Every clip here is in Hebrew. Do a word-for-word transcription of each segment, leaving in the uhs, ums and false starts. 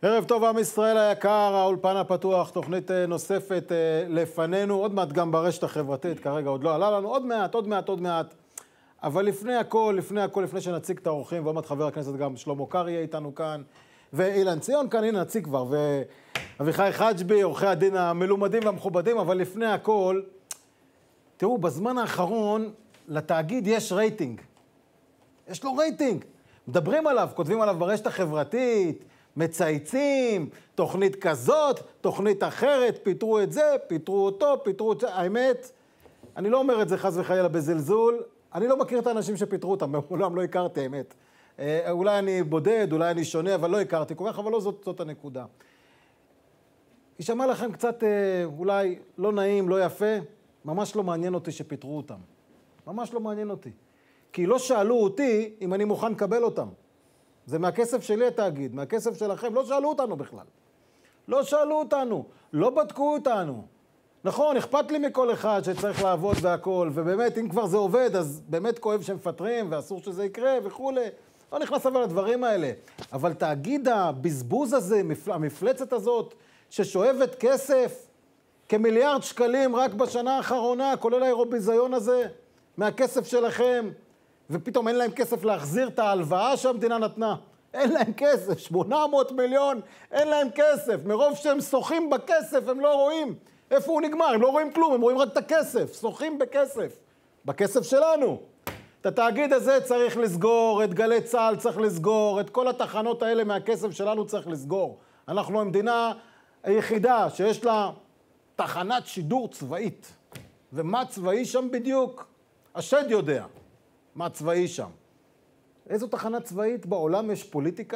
ערב טוב עם ישראל היקר, האולפן הפתוח, תוכנית נוספת לפנינו, עוד מעט גם ברשת החברתית, כרגע עוד לא עלה לנו, עוד מעט, עוד מעט, עוד מעט. אבל לפני הכל, לפני הכל, לפני שנציג את האורחים, ועוד מעט חבר הכנסת גם שלמה קרעי איתנו כאן, ואילן ציון כאן, הנה נציג כבר, ואביחי חג'בי, עורכי הדין המלומדים והמכובדים, אבל לפני הכל, תראו, בזמן האחרון לתאגיד יש רייטינג. יש לו רייטינג. מדברים עליו, כותבים עליו ברשת החברתית, מצייצים, תוכנית כזאת, תוכנית אחרת, פיתרו את זה, פיתרו אותו, פיתרו את זה. האמת, אני לא אומר את זה חס וחלילה בזלזול, אני לא מכיר את האנשים שפיתרו אותם, מעולם לא הכרתי, האמת. אה, אולי אני בודד, אולי אני שונה, אבל לא הכרתי כל כך, אבל לא זאת, זאת הנקודה. ישמע לכם קצת, אה, אולי לא נעים, לא יפה, ממש לא מעניין אותי שפיתרו אותם. ממש לא מעניין אותי. כי לא שאלו אותי אם אני מוכן לקבל אותם. זה מהכסף שלי התאגיד, מהכסף שלכם, לא שאלו אותנו בכלל. לא שאלו אותנו, לא בדקו אותנו. נכון, אכפת לי מכל אחד שצריך לעבוד והכל, ובאמת, אם כבר זה עובד, אז באמת כואב שמפטרים, ואסור שזה יקרה וכו'. לא נכנס אבל לדברים האלה. אבל תאגיד הבזבוז הזה, המפלצת הזאת, ששואבת כסף, כמיליארד שקלים רק בשנה האחרונה, כולל האירוביזיון הזה, מהכסף שלכם, ופתאום אין להם כסף להחזיר את ההלוואה שהמדינה נתנה. אין להם כסף, שמונה מאות מיליון, אין להם כסף. מרוב שהם שוחים בכסף, הם לא רואים איפה הוא נגמר, הם לא רואים כלום, הם רואים רק את הכסף, שוחים בכסף, בכסף שלנו. את התאגיד הזה צריך לסגור, את גלי צה"ל צריך לסגור, את כל התחנות האלה מהכסף שלנו צריך לסגור. אנחנו המדינה היחידה שיש לה תחנת שידור צבאית. ומה צבאי שם בדיוק? השד יודע. מה צבאי שם? איזו תחנה צבאית בעולם יש פוליטיקה?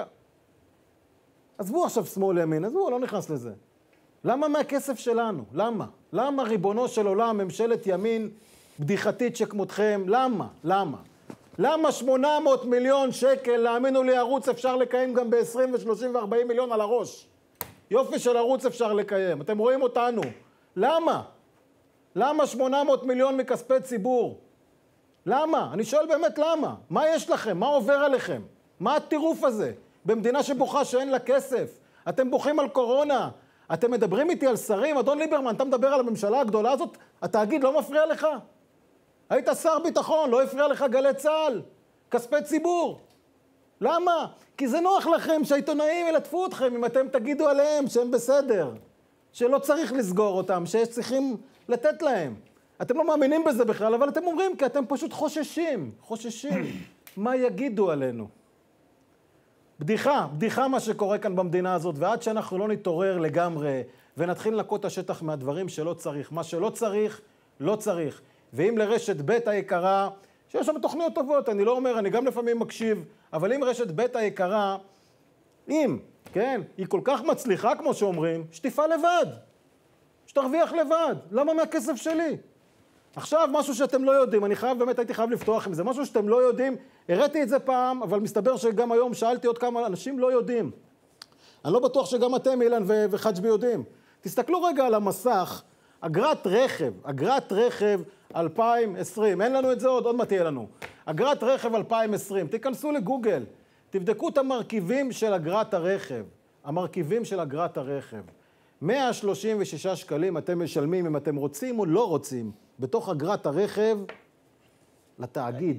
עזבו עכשיו שמאל ימין, עזבו, לא נכנס לזה. למה מהכסף שלנו? למה? למה ריבונו של עולם, ממשלת ימין בדיחתית שכמותכם? למה? למה? למה שמונה מאות מיליון שקל, להאמינו לי, ערוץ אפשר לקיים גם ב-עשרים ו-שלושים ו-ארבעים מיליון על הראש? יופי של ערוץ אפשר לקיים. אתם רואים אותנו. למה? למה שמונה מאות מיליון מכספי ציבור? למה? אני שואל באמת למה? מה יש לכם? מה עובר עליכם? מה הטירוף הזה? במדינה שבוכה שאין לה כסף. אתם בוכים על קורונה. אתם מדברים איתי על שרים. אדון ליברמן, אתה מדבר על הממשלה הגדולה הזאת? התאגיד לא מפריע לך? היית שר ביטחון, לא הפריע לך גלי צה"ל. כספי ציבור. למה? כי זה נוח לכם שהעיתונאים ילטפו אתכם אם אתם תגידו עליהם שהם בסדר. שלא צריך לסגור אותם, שצריכים לתת להם. אתם לא מאמינים בזה בכלל, אבל אתם אומרים כי אתם פשוט חוששים, חוששים. מה יגידו עלינו? בדיחה, בדיחה מה שקורה כאן במדינה הזאת, ועד שאנחנו לא נתעורר לגמרי, ונתחיל לנקות את השטח מהדברים שלא צריך. מה שלא צריך, לא צריך. ואם לרשת ב' היקרה, שיש שם תוכניות טובות, אני לא אומר, אני גם לפעמים מקשיב, אבל אם רשת ב' היקרה, אם, כן, היא כל כך מצליחה כמו שאומרים, שתפעל לבד. שתרוויח לבד. למה מהכסף שלי? עכשיו, משהו שאתם לא יודעים, אני חייב, באמת הייתי חייב לפתוח עם זה, משהו שאתם לא יודעים, הראיתי את זה פעם, אבל מסתבר שגם היום שאלתי עוד כמה אנשים לא יודעים. אני לא בטוח שגם אתם, אילן וחג'בי, יודעים. תסתכלו רגע על המסך, אגרת רכב, אגרת רכב אלפיים עשרים, אין לנו את זה עוד, עוד מעט תהיה לנו. אגרת רכב אלפיים עשרים, תיכנסו לגוגל, תבדקו את המרכיבים של אגרת הרכב, המרכיבים של אגרת הרכב. מאה שלושים ושישה שקלים אתם משלמים אם אתם רוצים או לא רוצים, בתוך אגרת הרכב לתאגיד.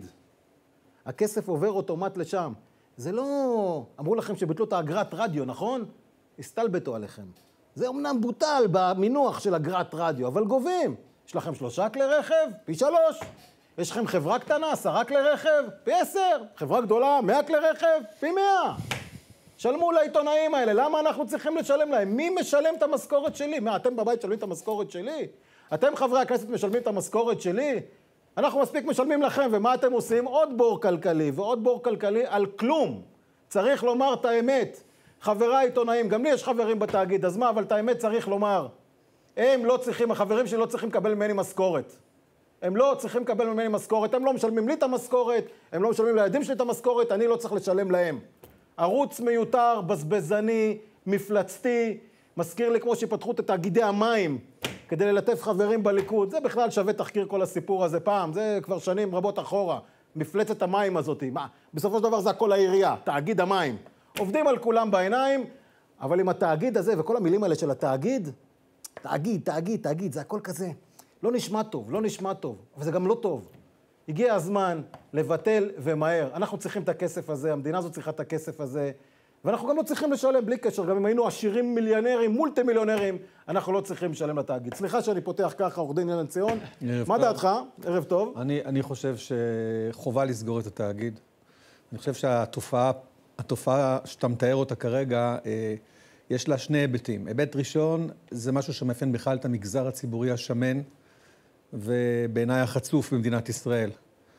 הכסף עובר אוטומט לשם. זה לא... אמרו לכם שביטלו את האגרת רדיו, נכון? הסתלבטו עליכם. זה אומנם בוטל במינוח של אגרת רדיו, אבל גובים. יש לכם שלושה כלי רכב? פי שלוש. יש לכם חברה קטנה, עשרה כלי רכב? פי עשר. חברה גדולה, מאה כלי רכב? פי מאה. שלמו לעיתונאים האלה, למה אנחנו צריכים לשלם להם? מי משלם את המשכורת שלי? מה, אתם בבית משלמים את המשכורת שלי? אתם חברי הכנסת משלמים את המשכורת שלי? אנחנו מספיק משלמים לכם, ומה אתם עושים? עוד בור כלכלי, ועוד בור כלכלי על כלום. צריך לומר את האמת. חברי העיתונאים, גם לי יש חברים בתאגיד, אז מה, אבל את האמת צריך לומר. הם לא צריכים, החברים שלי לא צריכים לקבל ממני משכורת. הם לא צריכים לקבל ממני משכורת, הם לא משלמים לי את המשכורת, הם לא משלמים לילדים שלי את המשכורת, אני לא צריך לשלם להם. ערוץ מיותר, בזבזני, מפלצתי, מזכיר לי כמו שפתחו את תאגידי המים כדי ללטף חברים בליכוד. זה בכלל שווה תחקיר כל הסיפור הזה פעם, זה כבר שנים רבות אחורה. מפלצת המים הזאת, מה? בסופו של דבר זה הכל העירייה, תאגיד המים. עובדים על כולם בעיניים, אבל עם התאגיד הזה, וכל המילים האלה של התאגיד, תאגיד, תאגיד, תאגיד, זה הכל כזה. לא נשמע טוב, לא נשמע טוב, אבל זה גם לא טוב. הגיע הזמן לבטל ומהר. אנחנו צריכים את הכסף הזה, המדינה הזאת צריכה את הכסף הזה, ואנחנו גם לא צריכים לשלם בלי קשר, גם אם היינו עשירים מיליונרים, מולטי מיליונרים, אנחנו לא צריכים לשלם לתאגיד. סליחה שאני פותח ככה, עורך דין אילן ציון. מה דעתך? ערב טוב. אני, אני חושב שחובה לסגור את התאגיד. אני חושב שהתופעה, התופעה שאתה מתאר אותה כרגע, יש לה שני היבטים. היבט ראשון, זה משהו שמאפיין בכלל את המגזר הציבורי השמן, ובעיניי החצוף במדינת ישראל.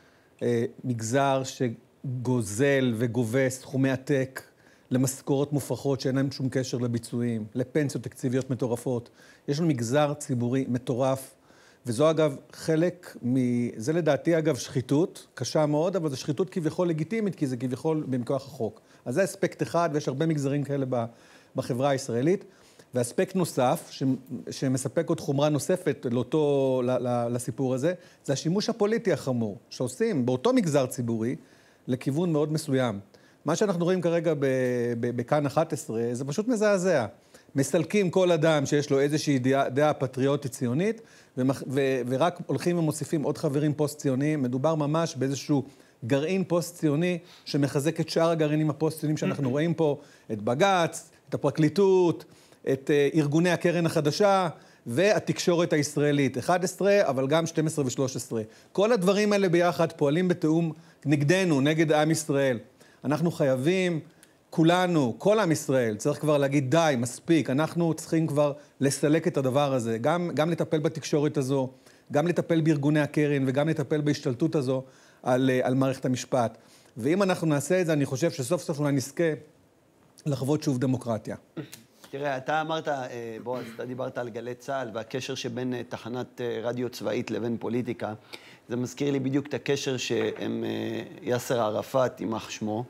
מגזר שגוזל וגובה סכומי עתק למשכורות מופרכות שאין להם שום קשר לביצועים, לפנסיות תקציביות מטורפות. יש לנו מגזר ציבורי מטורף, וזו אגב חלק מ... זה לדעתי אגב שחיתות, קשה מאוד, אבל זו שחיתות כביכול לגיטימית, כי זה כביכול מכוח החוק. אז זה אספקט אחד, ויש הרבה מגזרים כאלה בחברה הישראלית. ואספקט נוסף, ש... שמספק עוד חומרה נוספת לאותו, לסיפור הזה, זה השימוש הפוליטי החמור, שעושים באותו מגזר ציבורי לכיוון מאוד מסוים. מה שאנחנו רואים כרגע בכאן אחת עשרה, זה פשוט מזעזע. מסלקים כל אדם שיש לו איזושהי דעה, דעה פטריוטית ציונית, ומח... ו... ורק הולכים ומוסיפים עוד חברים פוסט-ציוניים. מדובר ממש באיזשהו גרעין פוסט-ציוני, שמחזק את שאר הגרעינים הפוסט-ציוניים שאנחנו רואים פה, את בג"ץ, את הפרקליטות, את ארגוני הקרן החדשה, והתקשורת הישראלית, אחת עשרה, אבל גם שתים עשרה ושלוש עשרה. כל הדברים האלה ביחד פועלים בתאום נגדנו, נגד עם ישראל. אנחנו חייבים, כולנו, כל עם ישראל, צריך כבר להגיד די, מספיק, אנחנו צריכים כבר לסלק את הדבר הזה, גם, גם לטפל בתקשורת הזו, גם לטפל בארגוני הקרן, וגם לטפל בהשתלטות הזו על, על מערכת המשפט. ואם אנחנו נעשה את זה, אני חושב שסוף סוף אולי נזכה לחוות שוב דמוקרטיה. תראה, אתה אמרת, בועז, אתה דיברת על גלי צה"ל, והקשר שבין תחנת רדיו צבאית לבין פוליטיקה, זה מזכיר לי בדיוק את הקשר שהם, יאסר ערפאת, יימח שמו,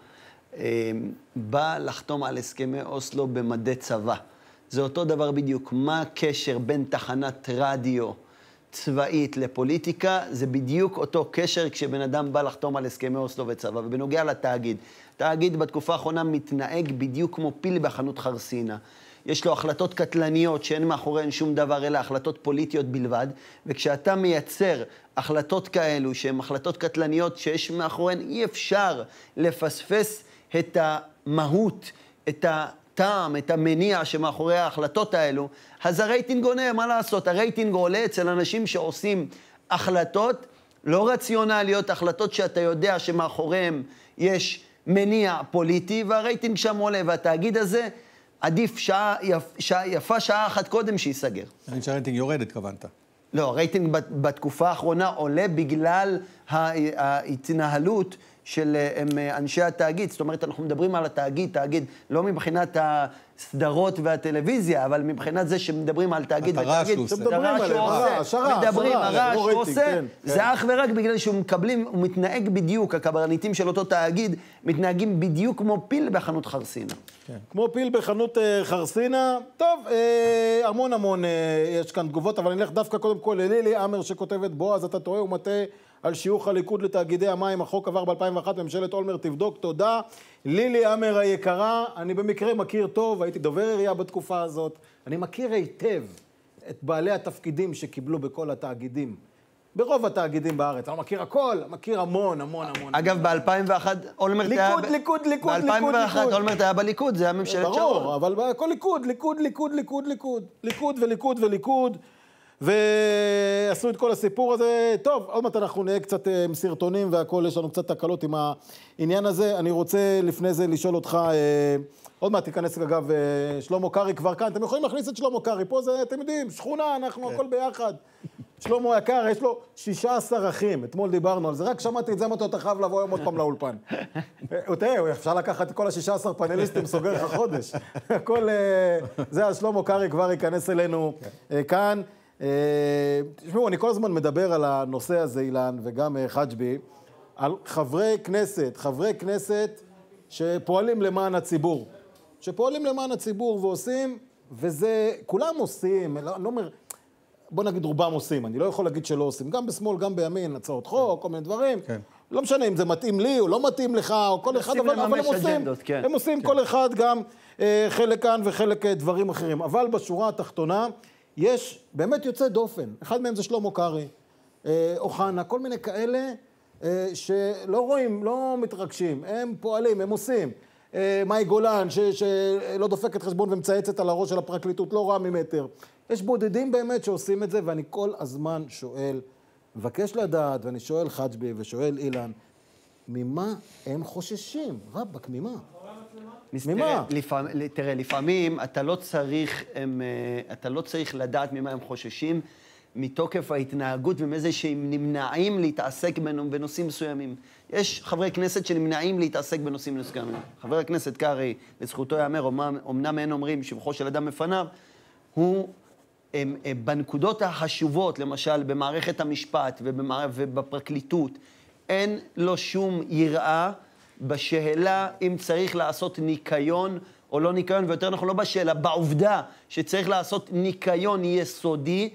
בא לחתום על הסכמי אוסלו במדי צבא. זה אותו דבר בדיוק. מה הקשר בין תחנת רדיו צבאית לפוליטיקה? זה בדיוק אותו קשר כשבן אדם בא לחתום על הסכמי אוסלו וצבא. ובנוגע לתאגיד, תאגיד בתקופה האחרונה מתנהג בדיוק כמו פיל בחנות חרסינה. יש לו החלטות קטלניות שאין מאחוריהן שום דבר, אלא החלטות פוליטיות בלבד, וכשאתה מייצר החלטות כאלו שהן החלטות קטלניות שיש מאחוריהן, אי אפשר לפספס את המהות, את הטעם, את המניע שמאחורי ההחלטות האלו, אז הרייטינג עונה, מה לעשות? הרייטינג עולה אצל אנשים שעושים החלטות לא רציונליות, החלטות שאתה יודע שמאחוריהם יש מניע פוליטי, והרייטינג שם עולה, והתאגיד הזה עדיף שעה, שעה, יפה שעה אחת קודם שיסגר. אני שהרייטינג יורד, התכוונת. לא, הרייטינג בתקופה האחרונה עולה בגלל ההתנהלות של אנשי התאגיד. זאת אומרת, אנחנו מדברים על התאגיד, תאגיד, לא מבחינת הסדרות והטלוויזיה, אבל מבחינת זה שמדברים על תאגיד ותאגיד. מדברים עליהם, הרעש, מדברים, הרעש שהוא עושה, זה אך ורק בגלל שהוא מקבלים, הוא מתנהג בדיוק, הקברניטים של אותו תאגיד, מתנהגים בדיוק כמו פיל בחנות חרסינה. כמו פיל בחנות חרסינה. טוב, המון המון יש כאן תגובות, אבל אני אלך דווקא קודם כל ללילי אמר שכותבת, בועז, אתה טועה ומטה על שיוך הליכוד לתאגידי המים, החוק עבר ב-אלפיים ואחת, ממשלת אולמרט תבדוק, תודה. לילי אמר היקרה, אני במקרה מכיר טוב, הייתי דובר עירייה בתקופה הזאת, אני מכיר היטב את בעלי התפקידים שקיבלו בכל התאגידים, ברוב התאגידים בארץ, אני מכיר הכל, מכיר המון, המון, המון. אגב, ב-אלפיים ואחת אולמרט היה... ליכוד, ליכוד, ליכוד, ב-אלפיים ואחת אולמרט היה בליכוד, זה היה ממשלת שרון. ברור, אבל הכל ליכוד, ליכוד, ליכוד, ליכוד, ליכוד, ליכוד וליכוד וליכוד. ועשו את כל הסיפור הזה. טוב, עוד מעט אנחנו נהיה קצת עם סרטונים והכל, יש לנו קצת תקלות עם העניין הזה. אני רוצה לפני זה לשאול אותך, עוד מעט תיכנס אגב שלמה קרי כבר כאן, אתם יכולים להכניס את שלמה קרי, פה זה, אתם יודעים, שכונה, אנחנו הכל ביחד. שלמה יקר, יש לו שישה עשר אחים, אתמול דיברנו על זה, רק שמעתי את זה, אמרתי, אתה חייב לבוא היום עוד פעם לאולפן. תראה, אפשר לקחת את כל השישה עשר פאנליסטים, סוגר לך חודש. הכל, זה השלמה קרי כבר ייכנס אלינו כאן. תשמעו, אני כל הזמן מדבר על הנושא הזה, אילן, וגם חג'בי, על חברי כנסת, חברי כנסת שפועלים למען הציבור. שפועלים למען הציבור ועושים, וזה, כולם עושים, אני לא אומר, בוא נגיד רובם עושים, אני לא יכול להגיד שלא עושים, גם בשמאל, גם בימין, הצעות חוק, כל מיני דברים. כן. לא משנה אם זה מתאים לי או לא מתאים לך, או כל אחד, אבל, אבל הם עושים, אג'נדות, כן. הם עושים כן. כל אחד גם אה, חלק כאן וחלק אה, דברים אחרים. אבל בשורה התחתונה, יש באמת יוצא דופן. אחד מהם זה שלמה קרעי, אה, אוחנה, כל מיני כאלה אה, שלא רואים, לא מתרגשים, הם פועלים, הם עושים. אה, מאי גולן, ש, שלא דופקת חשבון ומצייצת על הראש של הפרקליטות, לא רע ממטר. יש בודדים באמת שעושים את זה, ואני כל הזמן שואל, מבקש לדעת, ואני שואל חג'בי ושואל אילן, ממה הם חוששים? רבק, ממה? ממה? לפעמים, תראה, לפעמים אתה לא צריך, הם, אתה לא צריך לדעת ממה הם חוששים, מתוקף ההתנהגות ומזה שהם נמנעים להתעסק בנושאים מסוימים. יש חברי כנסת שנמנעים להתעסק בנושאים מסוימים. חבר הכנסת קרעי, לזכותו יאמר, אמנם אין אומרים שבחו של אדם בפניו, הוא הם, הם, בנקודות החשובות, למשל במערכת המשפט ובמער... ובפרקליטות, אין לו שום יראה בשאלה אם צריך לעשות ניקיון או לא ניקיון, ויותר נכון לא בשאלה, בעובדה שצריך לעשות ניקיון יסודי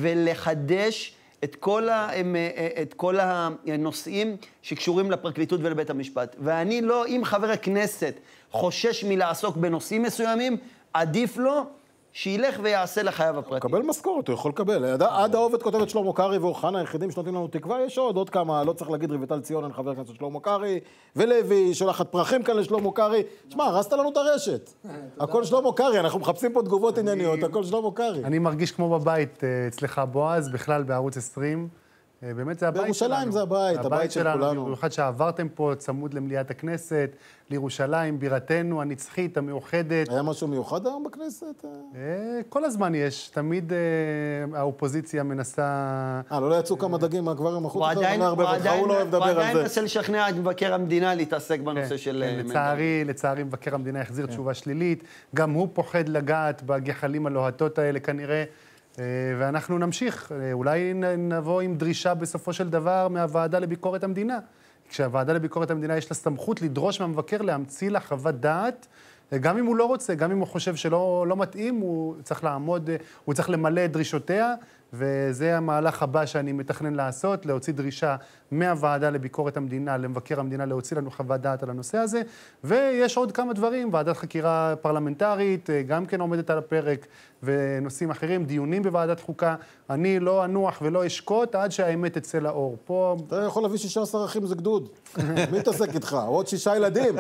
ולחדש את כל, ה... את כל הנושאים שקשורים לפרקליטות ולבית המשפט. ואני לא, אם חבר הכנסת חושש מלעסוק בנושאים מסוימים, עדיף לו שילך ויעשה לחייו הפרטי. הוא קבל משכורת, הוא יכול לקבל. עד, עד העובד כותבת שלמה קרעי ואוחנה, היחידים שנותנים לנו תקווה, יש עוד, עוד כמה, לא צריך להגיד רויטל ציון, חבר הכנסת שלמה קרעי, ולוי, שולחת פרחים כאן לשלמה קרעי. שמע, הרסת לנו את הרשת. הכל שלמה קרעי, אנחנו מחפשים פה תגובות ענייניות, הכל שלמה קרעי. אני מרגיש כמו בבית אצלך בועז, בכלל בערוץ עשרים. באמת זה הבית שלנו. בירושלים זה הבית, הבית של כולנו. במיוחד שעברתם פה צמוד למליאת הכנסת, לירושלים, בירתנו הנצחית, המאוחדת. היה משהו מיוחד היום בכנסת? כל הזמן יש, תמיד האופוזיציה מנסה... אה, לא יצאו כמה דגים מהגברים החוץ? הוא עדיין מנסה לשכנע את מבקר המדינה להתעסק בנושא של... לצערי, לצערי מבקר המדינה החזיר תשובה שלילית, גם הוא פוחד לגעת בגחלים הלוהטות האלה כנראה, ואנחנו נמשיך, אולי נבוא עם דרישה בסופו של דבר מהוועדה לביקורת המדינה. כשהוועדה לביקורת המדינה יש לה סמכות לדרוש מהמבקר להמציא לה חוות דעת, גם אם הוא לא רוצה, גם אם הוא חושב שלא לא מתאים, הוא צריך לעמוד, הוא צריך למלא את דרישותיה, וזה המהלך הבא שאני מתכנן לעשות, להוציא דרישה מהוועדה לביקורת המדינה, למבקר המדינה, להוציא לנו חוות דעת על הנושא הזה, ויש עוד כמה דברים, ועדת חקירה פרלמנטרית, גם כן עומדת על הפרק, ונושאים אחרים, דיונים בוועדת חוקה, אני לא אנוח ולא אשקוט עד שהאמת תצא לאור. פה... אתה יכול להביא שישה עשר אחים, זה גדוד. מי יתעסק איתך? עוד שישה ילדים.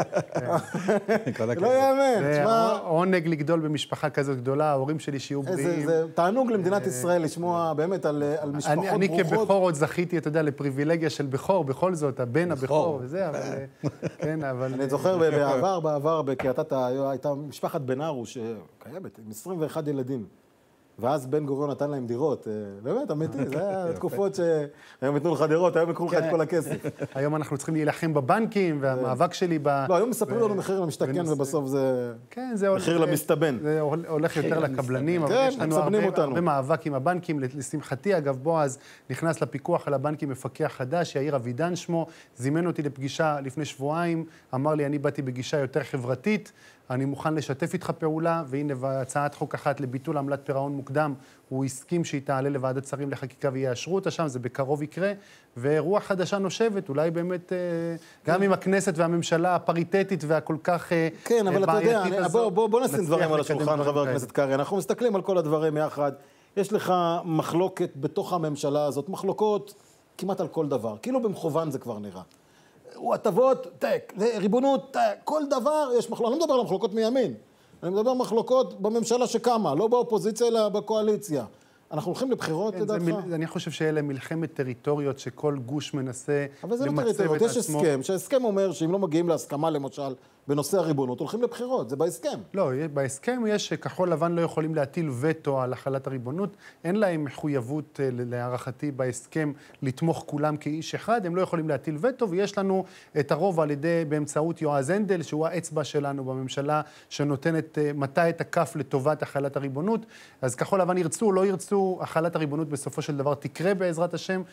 לא יאמן, תשמע... עונג לגדול במשפחה כזאת גדולה, ההורים שלי שיהיו בריאים. זה תענוג למדינת ישראל לשמוע באמת על משפחות ברוכות. אני כבכור עוד זכיתי, אתה יודע, לפריבילגיה של בכור, בכל זאת, הבן הבכור וזה, אבל... כן, אבל... אני זוכר בעבר, בעבר, בקריית הייתה משפחת בן ארו שקיימת, עם עשרים ואחד ילדים. ואז בן גוריון נתן להם דירות, באמת, אמיתי, זה היה תקופות שהיום יתנו לך דירות, היום יקחו לך את כל הכסף. היום אנחנו צריכים להילחם בבנקים, והמאבק שלי ב... לא, היום מספרים לנו מחיר למשתכן, ובסוף זה מחיר למסתבן. זה הולך יותר לקבלנים, אבל יש לנו הרבה מאבק עם הבנקים. לשמחתי, אגב, בועז נכנס לפיקוח על הבנקים מפקח חדש, יאיר אבידן שמו, זימן אותי לפגישה לפני שבועיים, אמר לי, אני באתי בגישה יותר חברתית, אני מוכן לשתף איתך פעולה, והנה הצעת חוק אחת לביטול עמלת פירעון מוקדם, הוא הסכים שהיא תעלה לוועדת שרים לחקיקה ויאשרו אותה שם, זה בקרוב יקרה, ורוח חדשה נושבת, אולי באמת, גם עם הכנסת והממשלה הפריטטית והכל כך בעייתית הזאת. כן, אבל אתה יודע, בוא נשים דברים על השולחן, חבר הכנסת קרעי, אנחנו מסתכלים על כל הדברים יחד, יש לך מחלוקת בתוך הממשלה הזאת, מחלוקות כמעט על כל דבר, כאילו במכוון זה כבר נראה. הוא הטבות, טק, ריבונות, טק, כל דבר יש מחלוקות, אני לא מדבר על מחלוקות מימין, אני מדבר על מחלוקות בממשלה שקמה, לא באופוזיציה אלא בקואליציה. אנחנו הולכים לבחירות, לדעתך? אני חושב שאלה מלחמת טריטוריות שכל גוש מנסה למצב את עצמו. אבל זה לא טריטוריות, יש הסכם, שההסכם אומר שאם לא מגיעים להסכמה למשל בנושא הריבונות, הולכים לבחירות, זה בהסכם. לא, בהסכם יש שכחול לבן לא יכולים להטיל וטו על החלת הריבונות, אין להם מחויבות להערכתי בהסכם לתמוך כולם כאיש אחד, הם לא יכולים להטיל וטו, ויש לנו את הרוב על ידי באמצעות יועז הנדל, שהוא האצבע שלנו בממשלה, שנותנת מטה את הכף לטובת החלת הריבונות, אז כחול לבן ירצו או לא ירצו, החלת הריבונות בסופו של דבר תקרה בעזרת השם,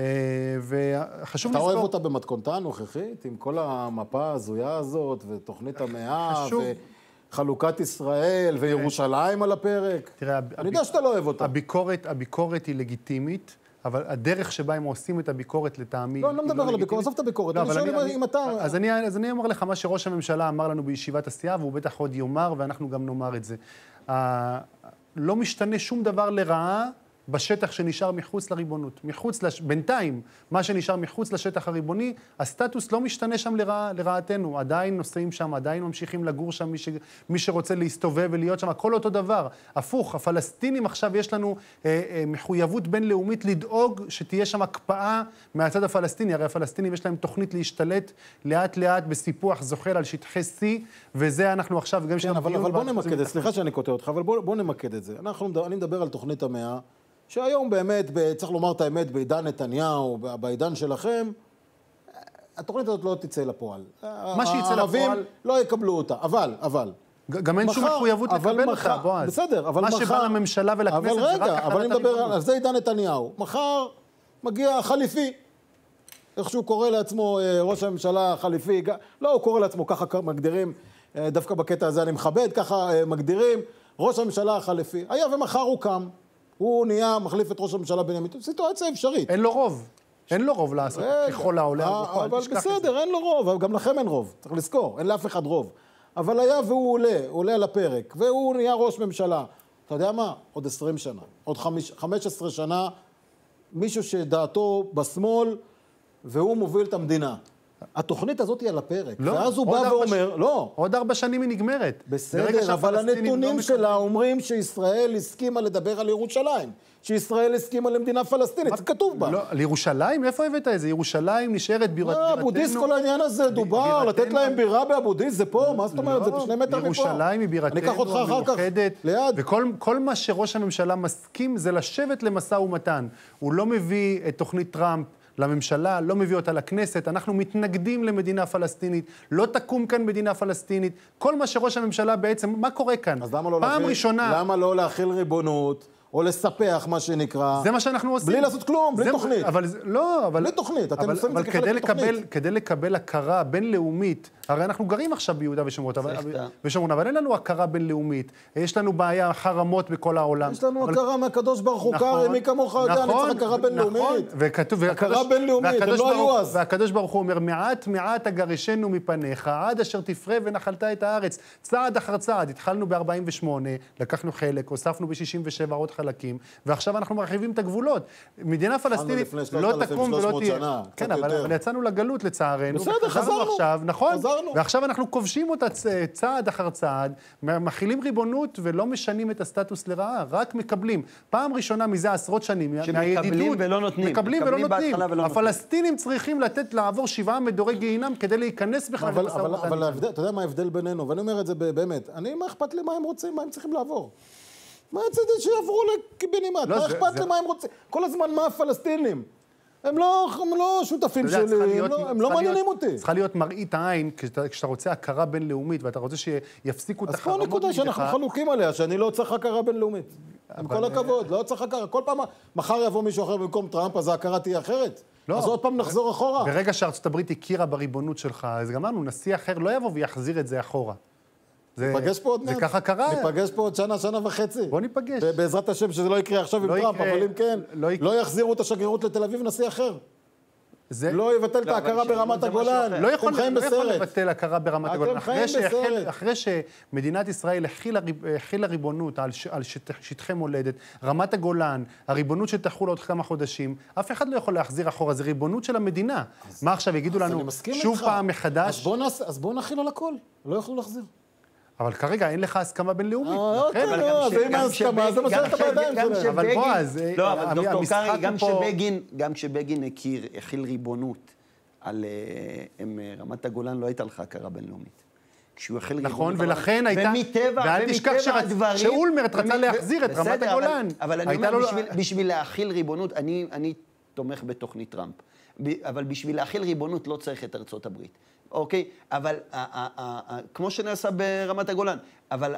וחשוב לזכור... אתה אוהב אותה במתכונתה הנוכחית, עם כל המפה הזויה הזאת, ותוכנית המאה, חלוקת ישראל וירושלים על הפרק. תראה, אני יודע שאתה לא אוהב אותה. הביקורת, הביקורת היא לגיטימית, אבל הדרך שבה הם עושים את הביקורת לטעמי... לא, אני לא מדבר על הביקורת, עזוב את הביקורת. אני שואל אם אתה... אז אני, אז אני אומר לך מה שראש הממשלה אמר לנו בישיבת הסיעה, והוא בטח עוד יאמר, ואנחנו גם נאמר את זה. לא משתנה שום דבר לרעה בשטח שנשאר מחוץ לריבונות. מחוץ, לש... בינתיים, מה שנשאר מחוץ לשטח הריבוני, הסטטוס לא משתנה שם לרע... לרעתנו. עדיין נוסעים שם, עדיין ממשיכים לגור שם, מי, ש... מי שרוצה להסתובב ולהיות שם, הכל אותו דבר. הפוך, הפלסטינים עכשיו יש לנו אה, אה, מחויבות בינלאומית לדאוג שתהיה שם הקפאה מהצד הפלסטיני. הרי הפלסטינים יש להם תוכנית להשתלט לאט לאט בסיפוח זוחל על שטחי C, וזה אנחנו עכשיו, גם כן, אבל, אבל בוא נמקד, סליחה שאני קוטע אותך, אבל בוא, בוא נמקד את זה. אנחנו, אני מדבר על תוכנית המאה, שהיום באמת, צריך לומר את האמת, בעידן נתניהו, בעידן שלכם, התוכנית הזאת לא תצא לפועל. מה שיצא לפועל... הערבים לא יקבלו אותה, אבל, אבל... גם אין שום מחויבות לקבל אותה, בועז. בסדר, אבל מחר... מה שבא לממשלה ולכנסת זה רק החלת הריבונות. אבל אני מדבר על זה עידן נתניהו. מחר מגיע החליפי, איך שהוא קורא לעצמו ראש הממשלה החליפי, לא, הוא קורא לעצמו, ככה מגדירים, דווקא בקטע הזה אני מכבד, ככה מגדירים, ראש הממשלה החליפי. היה ומחר הוא קם. הוא נהיה, מחליף את ראש הממשלה בנימין, סיטואציה אפשרית. אין לו רוב. אין לו רוב לעשות ככל העולה. אבל בסדר, אין לו רוב, אבל גם לכם אין רוב. צריך לזכור, אין לאף אחד רוב. אבל היה והוא עולה, הוא עולה על הפרק, והוא נהיה ראש ממשלה. אתה יודע מה? עוד עשרים שנה, עוד חמש עשרה שנה, מישהו שדעתו בשמאל, והוא מוביל את המדינה. התוכנית הזאת היא על הפרק, לא, ואז הוא בא ואומר, ש... לא. עוד ארבע שנים היא נגמרת. בסדר, אבל הנתונים לא שלה אומרים שישראל הסכימה לדבר על ירושלים, שישראל הסכימה למדינה פלסטינית, זה כתוב בה. לא, לירושלים? איפה הבאת את זה? ירושלים נשארת בירתנו. לא, אבודיס כל העניין הזה דובר, לתת להם בירה באבודיס, זה פה, מה זאת אומרת? זה בשני מטר מפה. ירושלים היא בירתנו המאוחדת, וכל מה שראש הממשלה מסכים זה לשבת למשא ומתן. הוא לא מביא את תוכנית טראמפ לממשלה, לא מביא אותה לכנסת, אנחנו מתנגדים למדינה פלסטינית, לא תקום כאן מדינה פלסטינית, כל מה שראש הממשלה בעצם, מה קורה כאן? אז למה לא פעם להכיל, ראשונה... למה לא להכיל ריבונות, או לספח מה שנקרא? זה מה שאנחנו עושים. בלי לעשות כלום, בלי זה, תוכנית. אבל לא, אבל... בלי תוכנית, אתם עושים את זה כחלק מתוכנית. כדי לקבל הכרה בינלאומית, הרי אנחנו גרים עכשיו ביהודה ושומרון, ושומרון, אבל אין לנו הכרה בינלאומית, יש לנו בעיה חרמות בכל העולם. יש לנו הכרה מהקדוש ברוך הוא, קרא, מי כמוך יודע, אני צריך הכרה בינלאומית. הכרה בינלאומית, הם לא היו אז. והקדוש ברוך הוא אומר, מעט מעט אגרשנו מפניך, עד אשר תפרה ונחלת את הארץ. צעד אחר צעד, התחלנו ב-ארבעים ושמונה, לקחנו חלק, הוספנו ב-שישים ושבע עוד חלקים, ועכשיו אנחנו מרחיבים את הגבולות. מדינה פלסטינית לא תקום ולא תהיה. כן, אבל יצאנו לגלות לצערנו. בסדר, חזרנו. נכון? ועכשיו אנחנו כובשים אותה צעד אחר צעד, מכילים ריבונות ולא משנים את הסטטוס לרעה, רק מקבלים. פעם ראשונה מזה עשרות שנים, שמקבלים ולא נותנים. מקבלים ולא נותנים. הפלסטינים צריכים לתת לעבור שבעה מדורי גיהינם כדי להיכנס בכלל למשא ומתן. אבל אתה יודע מה ההבדל בינינו, ואני אומר את זה באמת, אני, מה אכפת לי מה הם רוצים, מה הם צריכים לעבור? מה אצלתי שיעברו לקיבינימט? מה אכפת לי מה הם רוצים? כל הזמן מה הפלסטינים? הם לא, הם לא שותפים שלי, הם לא, הם לא מעניינים אותי. צריכה להיות מראית העין, כשאתה רוצה הכרה בינלאומית, ואתה רוצה שיפסיקו את החרמות נגדך. אז פה נקודה שאנחנו חלוקים עליה, שאני לא צריך הכרה בינלאומית. עם כל הכבוד, לא צריך הכרה. כל פעם, מחר יבוא מישהו אחר במקום טראמפ, אז ההכרה תהיה אחרת. אז עוד פעם נחזור אחורה. ברגע שארצות הברית הכירה בריבונות שלך, אז גמרנו, נשיא אחר לא יבוא ויחזיר את זה אחורה. ניפגש פה עוד מעט. זה ככה קרה. ניפגש פה עוד שנה, שנה וחצי. בוא ניפגש. בעזרת השם שזה לא יקרה עכשיו עם טראמפ, אבל אם כן, לא יחזירו את השגרירות לתל אביב, נשיא אחר. לא יבטל את ההכרה ברמת הגולן. לא יכול לבטל הכרה ברמת הגולן. אחרי שמדינת ישראל הכילה ריבונות על שטחי מולדת, רמת הגולן, הריבונות שתחול עוד כמה חודשים, אף אחד לא יכול להחזיר אחורה, זה ריבונות של המדינה. מה עכשיו, יגידו לנו שוב פעם מחדש? אז בואו נכיל על הכל, לא יוכלו להחזיר. אבל כרגע אין לך הסכמה בינלאומית. אוקיי, אז אם ההסכמה, זה משל את הידיים שלהם. אבל בועז, לא, אבל דוקטור קרי, גם כשבגין הכיר, הכיל ריבונות על רמת הגולן, לא הייתה לך הכרה בינלאומית. כשהוא הכיל ריבונות... נכון, ולכן הייתה... ומטבע, ואל תשכח שאולמרט רצה להחזיר את רמת הגולן. אבל אני אומר, בשביל להכיל ריבונות, אני תומך בתוכנית טראמפ. אבל בשביל להכיל ריבונות לא צריך את ארצות הברית. אוקיי, אבל כמו שנעשה ברמת הגולן, אבל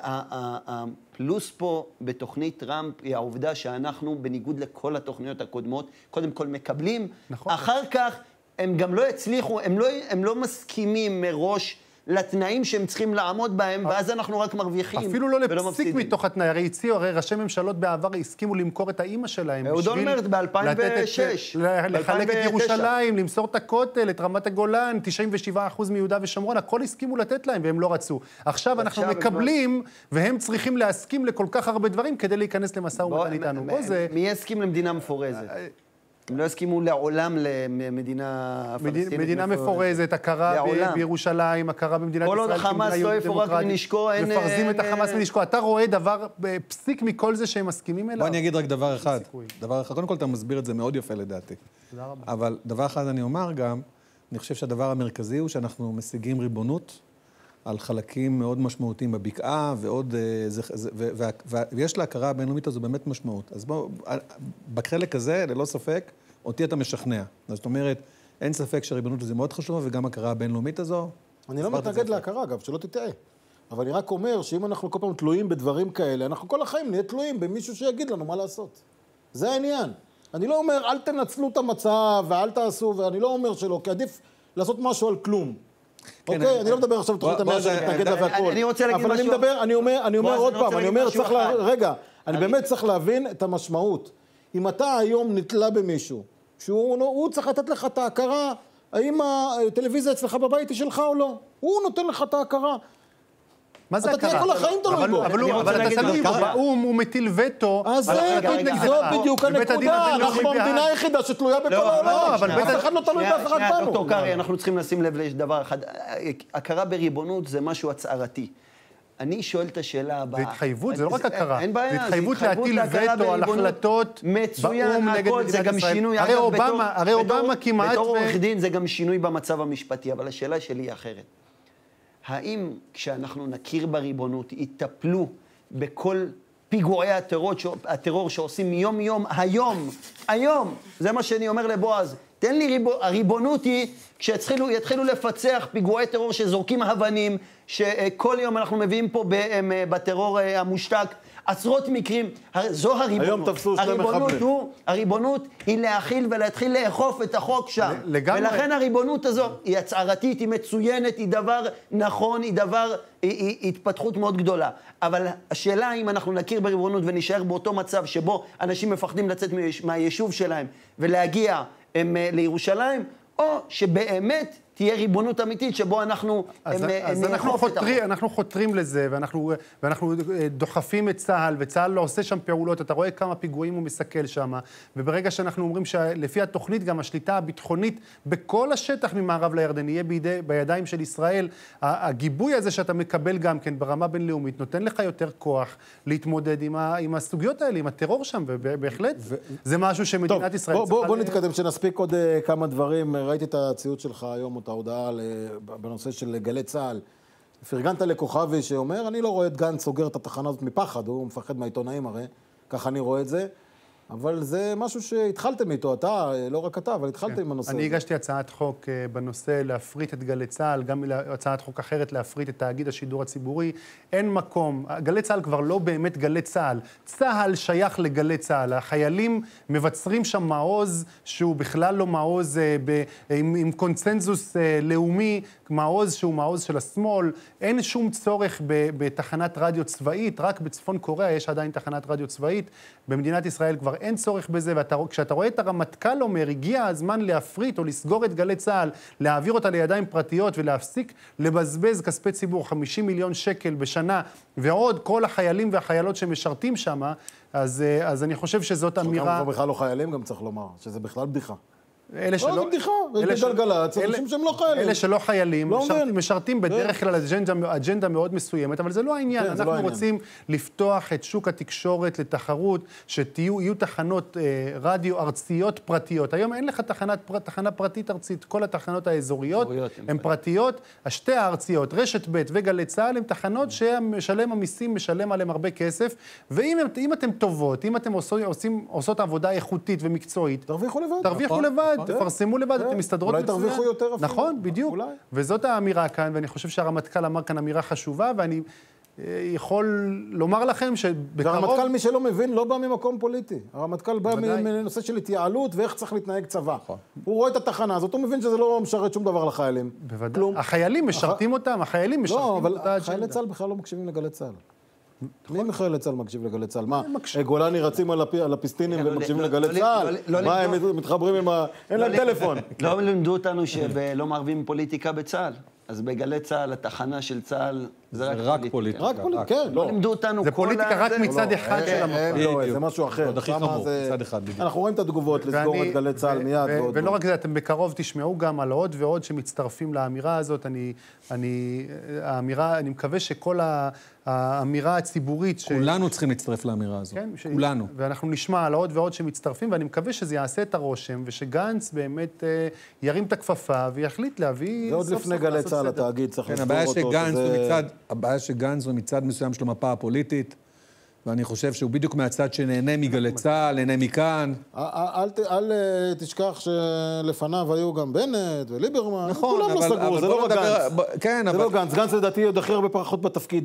הפלוס פה בתוכנית טראמפ היא העובדה שאנחנו, בניגוד לכל התוכניות הקודמות, קודם כל מקבלים, אחר כך הם גם לא הצליחו, הם לא, הם לא מסכימים מראש לתנאים שהם צריכים לעמוד בהם, ואז אנחנו רק מרוויחים. אפילו לא לפסיק מתוך התנאי, הרי הציעו, הרי ראשי ממשלות בעבר הסכימו למכור את האימא שלהם. אהוד אולמרט ב-אלפיים ושש. לחלק את ירושלים, למסור את הכותל, את רמת הגולן, תשעים ושבעה אחוז מיהודה ושומרון, הכל הסכימו לתת להם והם לא רצו. עכשיו אנחנו מקבלים, והם צריכים להסכים לכל כך הרבה דברים כדי להיכנס למשא ומתן איתנו. מי יסכים למדינה מפורזת? הם לא הסכימו לעולם למדינה פלסטינית. מדינה מפורזת, הכרה בירושלים, הכרה במדינת ישראל. כל עוד החמאס לא יפורק מנשקו, אין... מפרזים את החמאס מנשקו. אתה רואה דבר פסיק מכל זה שהם מסכימים אליו? בוא אני אגיד רק דבר אחד. דבר אחד. קודם כל אתה מסביר את זה מאוד יפה לדעתי. תודה רבה. אבל דבר אחד אני אומר גם, אני חושב שהדבר המרכזי הוא שאנחנו משיגים ריבונות על חלקים מאוד משמעותיים בבקעה, ועוד, ויש להכרה הבינלאומית הזו באמת משמעות. אז בואו, בחלק הזה, ללא ספק, אותי אתה משכנע. זאת אומרת, אין ספק שהריבונות הזו מאוד חשובה, וגם הכרה הבינלאומית הזו. אני לא מתנגד להכרה, אגב, שלא תטעה. אבל אני רק אומר שאם אנחנו כל פעם תלויים בדברים כאלה, אנחנו כל החיים נהיה תלויים במישהו שיגיד לנו מה לעשות. זה העניין. אני לא אומר, אל תנצלו את המצב ואל תעשו, ואני לא אומר שלא, כי עדיף לעשות משהו על כלום. אוקיי, אני לא מדבר עכשיו תוכנית המאה שמתנגד לה והכל. אני רוצה להגיד משהו... אבל אני מדבר, אני אומר, אני אומר עוד פעם, אני אומר, צריך לה... רגע, אני באמת צריך להבין את המשמעות. אם אתה היום נתלה במישהו, שהוא צריך לתת לך את ההכרה, האם הטלוויזיה אצלך בבית היא שלך או לא? הוא נותן לך את ההכרה. מה זה הכרה? אתה תהיה כל החיים תלוי בו. אבל אתה תלוי בו, באום הוא מטיל וטו. אז זאת בדיוק הנקודה, אנחנו המדינה היחידה שתלויה בכל העולם. אף אחד לא תלוי באף אחד בנו. דוקטור קרי, אנחנו צריכים לשים לב לדבר אחד. הכרה בריבונות זה משהו הצהרתי. אני שואל את השאלה הבאה. זה התחייבות, זה לא רק הכרה. אין בעיה. זה התחייבות להטיל וטו על החלטות באום נגד מדינת ישראל. הרי אובמה, הרי אובמה כמעט... בתור עורך דין זה גם שינוי במצב המשפטי, אבל השאלה שלי היא אחרת. האם כשאנחנו נכיר בריבונות, יטפלו בכל פיגועי הטרור, הטרור שעושים יום יום, היום, היום, זה מה שאני אומר לבועז, תן לי ריבונות, הריבונות היא כשיתחילו יתחילו לפצח פיגועי טרור שזורקים אבנים, שכל יום אנחנו מביאים פה בטרור המושתק, עשרות מקרים, זו הריבונות. היום תפסו שני מחבלים. הוא, הריבונות היא להכיל ולהתחיל לאכוף את החוק שם. לגמרי. ולכן הריבונות הזו היא הצהרתית, היא מצוינת, היא דבר נכון, היא דבר, היא, היא התפתחות מאוד גדולה. אבל השאלה אם אנחנו נכיר בריבונות ונשאר באותו מצב שבו אנשים מפחדים לצאת מהיישוב שלהם ולהגיע הם, לירושלים, או שבאמת תהיה ריבונות אמיתית שבו אנחנו אז, אז אנחנו, חותרי, אנחנו חותרים לזה, ואנחנו, ואנחנו דוחפים את צה"ל, וצה"ל לא עושה שם פעולות, אתה רואה כמה פיגועים הוא מסכל שם, וברגע שאנחנו אומרים שלפי התוכנית גם השליטה הביטחונית בכל השטח ממערב לירדן יהיה בידי, בידיים של ישראל, הגיבוי הזה שאתה מקבל גם כן ברמה בינלאומית נותן לך יותר כוח להתמודד עם, ה, עם הסוגיות האלה, עם הטרור שם, ובהחלט ו... זה משהו שמדינת טוב, ישראל בוא, צריכה... בוא, בוא נתקדם, שנספיק עוד uh, כמה דברים, ראיתי את הציוד שלך היום, את ההודעה בנושא של גלי צה"ל. פרגנת לכוכבי שאומר, אני לא רואה את גנץ סוגר את התחנה הזאת מפחד, הוא מפחד מהעיתונאים הרי, ככה אני רואה את זה. אבל זה משהו שהתחלתם איתו, אתה, לא רק אתה, אבל התחלתם כן. עם הנושא. אני הגשתי הצעת חוק בנושא להפריט את גלי צה"ל, גם הצעת חוק אחרת להפריט את תאגיד השידור הציבורי. אין מקום, גלי צה"ל כבר לא באמת גלי צה"ל. צה"ל שייך לגלי צה"ל. החיילים מבצרים שם מעוז שהוא בכלל לא מעוז ב, עם, עם קונצנזוס לאומי, מעוז שהוא מעוז של השמאל. אין שום צורך ב, בתחנת רדיו צבאית, רק בצפון קוריאה יש עדיין תחנת רדיו צבאית. במדינת ישראל כבר אין צורך בזה, וכשאתה רואה את הרמטכ"ל אומר, הגיע הזמן להפריט או לסגור את גלי צה"ל, להעביר אותה לידיים פרטיות ולהפסיק לבזבז כספי ציבור, חמישים מיליון שקל בשנה, ועוד כל החיילים והחיילות שמשרתים שם, אז, אז אני חושב שזאת אמירה... חלקם בכלל לא חיילים, גם צריך לומר, שזה בכלל בדיחה. אלה שלא... לא, זה בדיחה, יש גלגלצ, אנשים שהם לא חיילים. אלה שלא חיילים, משרתים בדרך כלל אג'נדה מאוד מסוימת, אבל זה לא העניין. אנחנו רוצים לפתוח את שוק התקשורת לתחרות, שתהיו תחנות רדיו ארציות פרטיות. היום אין לך תחנה פרטית ארצית, כל התחנות האזוריות הן פרטיות. השתי הארציות, רשת ב' וגלי צה"ל, הן תחנות שמשלם המיסים, משלם עליהם הרבה כסף, ואם אתם טובות, אם אתם עושות עבודה איכותית ומקצועית, תרוויחו לבד. תפרסמו לבד, אתם מסתדרות מצוין. אולי תרוויחו יותר אפילו. נכון, בדיוק. וזאת האמירה כאן, ואני חושב שהרמטכ"ל אמר כאן אמירה חשובה, ואני יכול לומר לכם שבקרוב... והרמטכ"ל, מי שלא מבין, לא בא ממקום פוליטי. הרמטכ"ל בא מנושא של התייעלות ואיך צריך להתנהג צבא. הוא רואה את התחנה הזאת, הוא מבין שזה לא משרת שום דבר לחיילים. בוודאי. החיילים משרתים אותם, החיילים משרתים אותם. לא, אבל חיילי צה"ל בכלל לא מקשיבים לגלי צה"ל. מי מחיילי צה"ל מקשיב לגלי צה"ל? מה, גולני רצים על הפיסטינים ומקשיבים לגלי צה"ל? מה, הם מתחברים עם ה... אין להם טלפון. לא לימדו אותנו שלא מערבים פוליטיקה בצה"ל. אז בגלי צה"ל, התחנה של צה"ל, זה רק פוליטיקה. רק פוליטיקה, כן. לא לימדו אותנו כל... זה פוליטיקה רק מצד אחד של המקום. זה משהו אחר. עוד הכי חמור, מצד אחד בדיוק. אנחנו רואים את התגובות לסגור את גלי צה"ל מיד. ולא רק זה, אתם בקרוב תשמעו גם על עוד ועוד שמצטרפים לאמירה הזאת. אני האמירה, אני מקווה שכל האמירה הציבורית... כולנו צריכים להצטרף לאמירה הזאת. כולנו. ואנחנו נשמע על עוד ועוד שמצטרפים, ואני מקווה שזה יעשה את הרושם, ושגנץ באמת ירים את הכפפה ויחליט להביא... זה עוד לפני גלי צה"ל, התאגיד צריך לסגור אותו. הבעיה שגנץ הוא מצד מסוים של המפה הפוליטית, ואני חושב שהוא בדיוק מהצד שנהנה מגלי צה"ל, נהנה מכאן. אל תשכח שלפניו היו גם בנט וליברמן. נכון, כולם לא סגרו, זה לא גנץ. כן, אבל... זה לא גנץ. גנץ לדעתי עוד הכי הרבה פחות בתפקיד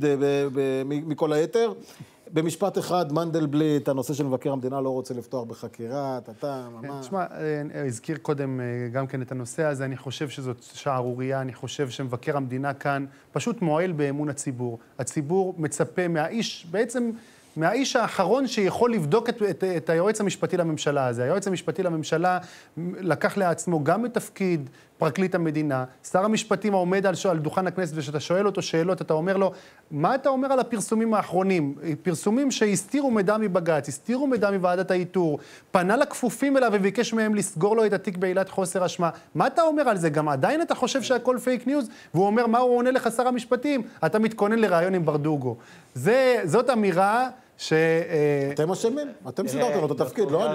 מכל היתר. במשפט אחד, מנדלבליט, הנושא של מבקר המדינה לא רוצה לפתוח בחקירה, אתה, ממש... תשמע, הזכיר קודם גם כן את הנושא הזה, אני חושב שזאת שערוריה, אני חושב שמבקר המדינה כאן פשוט מועל באמון הציבור. הציבור מצפה מהאיש, בעצם מהאיש האחרון שיכול לבדוק את, את, את היועץ המשפטי לממשלה הזה. היועץ המשפטי לממשלה לקח לעצמו גם את תפקיד פרקליט המדינה, שר המשפטים העומד על, על דוכן הכנסת, ושאתה שואל אותו שאלות, אתה אומר לו, מה אתה אומר על הפרסומים האחרונים? פרסומים שהסתירו מידע מבג"ץ, הסתירו מידע מוועדת האיתור, פנה לכפופים אליו וביקש מהם לסגור לו את התיק בעילת חוסר אשמה. מה אתה אומר על זה? גם עדיין אתה חושב שהכל פייק ניוז? והוא אומר, מה הוא עונה לך שר המשפטים? אתה מתכונן לראיון עם ברדוגו. זה, זאת אמירה ש... אתם אשמים, אתם סידרתם לו את התפקיד, לא?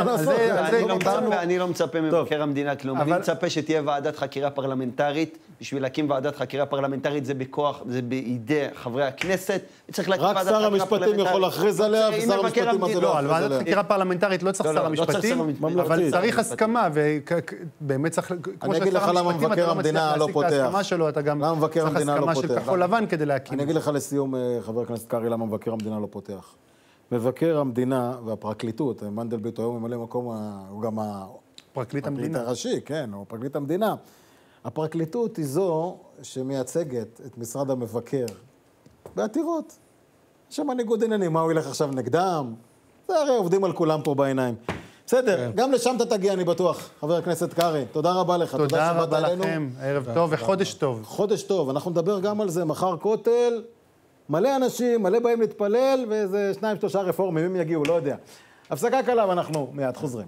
אני לא מצפה ממבקר המדינה כלום, אני מצפה שתהיה ועדת חקירה פרלמנטרית, בשביל להקים ועדת חקירה פרלמנטרית זה בכוח, זה בידי חברי הכנסת, וצריך להקים ועדת חקירה פרלמנטרית. רק שר המשפטים יכול להכריז עליה, ושר המשפטים הזה לא על ועדת חקירה פרלמנטרית לא צריך שר המשפטים, אבל צריך הסכמה, ובאמת צריך, כמו ששר המשפטים אתה לא מצליח להשיג את ההסכמה שלו, אתה גם צריך הסכמה של כחול לבן כדי להקים. אני אגיד לך לסיום, חבר הכנסת קרעי, למה מבקר המדינה לא פותח. מבקר המדינה והפרקליטות, מנדלבליט היום ממלא מקום, הוא גם פרקליט המדינה הראשי, כן, הוא פרקליט המדינה. הפרקליטות היא זו שמייצגת את משרד המבקר בעתירות. יש שם ניגוד עניינים, מה הוא ילך עכשיו נגדם? זה הרי עובדים על כולם פה בעיניים. בסדר, גם לשם אתה תגיע, אני בטוח, חבר הכנסת קרעי. תודה רבה לך. תודה רבה לכם, ערב טוב וחודש טוב. חודש טוב, אנחנו נדבר גם על זה, מחר כותל, מלא אנשים, מלא באים להתפלל, ואיזה שניים, שלושה רפורמים, הם יגיעו, לא יודע. הפסקה קלה ואנחנו מיד חוזרים.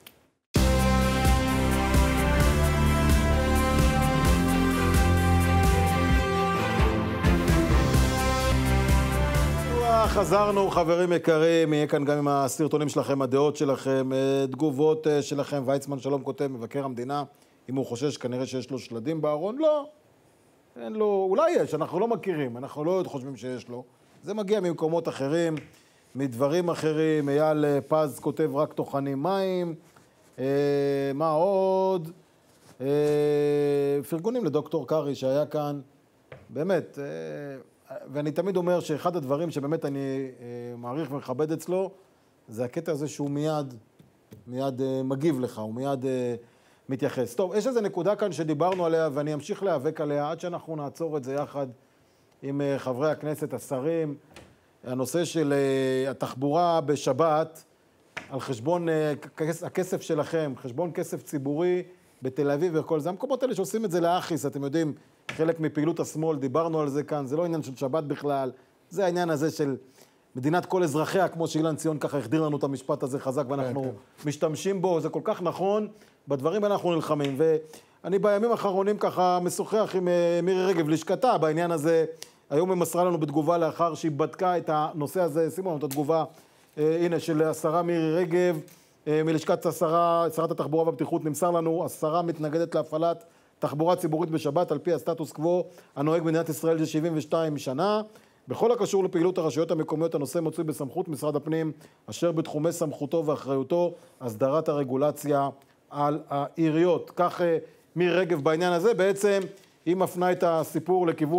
חזרנו, חברים יקרים, יהיה כאן גם עם הסרטונים שלכם, הדעות שלכם, תגובות שלכם. ויצמן שלום כותב, מבקר המדינה, אם הוא חושש, כנראה שיש לו שלדים בארון, לא. אין לו, אולי יש, אנחנו לא מכירים, אנחנו לא חושבים שיש לו. זה מגיע ממקומות אחרים, מדברים אחרים. אייל פז כותב, רק טוחנים מים. אה, מה עוד? אה, פרגונים לדוקטור קרעי שהיה כאן. באמת, אה, ואני תמיד אומר שאחד הדברים שבאמת אני אה, מעריך ומכבד אצלו, זה הקטע הזה שהוא מיד, מיד אה, מגיב לך, הוא מיד... אה, מתייחס. טוב, יש איזו נקודה כאן שדיברנו עליה, ואני אמשיך להיאבק עליה עד שאנחנו נעצור את זה יחד עם חברי הכנסת, השרים. הנושא של התחבורה בשבת, על חשבון הכסף שלכם, חשבון כסף ציבורי בתל אביב וכל זה. המקומות האלה שעושים את זה לאחיס, אתם יודעים, חלק מפעילות השמאל, דיברנו על זה כאן, זה לא עניין של שבת בכלל, זה העניין הזה של מדינת כל אזרחיה, כמו שאילן ציון ככה החדיר לנו את המשפט הזה חזק, ואנחנו משתמשים בו, זה כל כך נכון, בדברים אנחנו נלחמים. ואני בימים האחרונים ככה משוחח עם מירי רגב, לשכתה בעניין הזה, היום היא מסרה לנו בתגובה לאחר שהיא בדקה את הנושא הזה, שימו לנו את התגובה, הנה, של השרה מירי רגב, מלשכת השרה, שרת התחבורה והבטיחות, נמסר לנו, השרה מתנגדת להפעלת תחבורה ציבורית בשבת, על פי הסטטוס קוו הנוהג במדינת ישראל זה שבעים ושתיים שנה. בכל הקשור לפעילות הרשויות המקומיות, הנושא מצוי בסמכות משרד הפנים, אשר בתחומי סמכותו ואחריותו, הסדרת הרגולציה על העיריות. כך מירי רגב בעניין הזה, בעצם היא מפנה את הסיפור לכיוון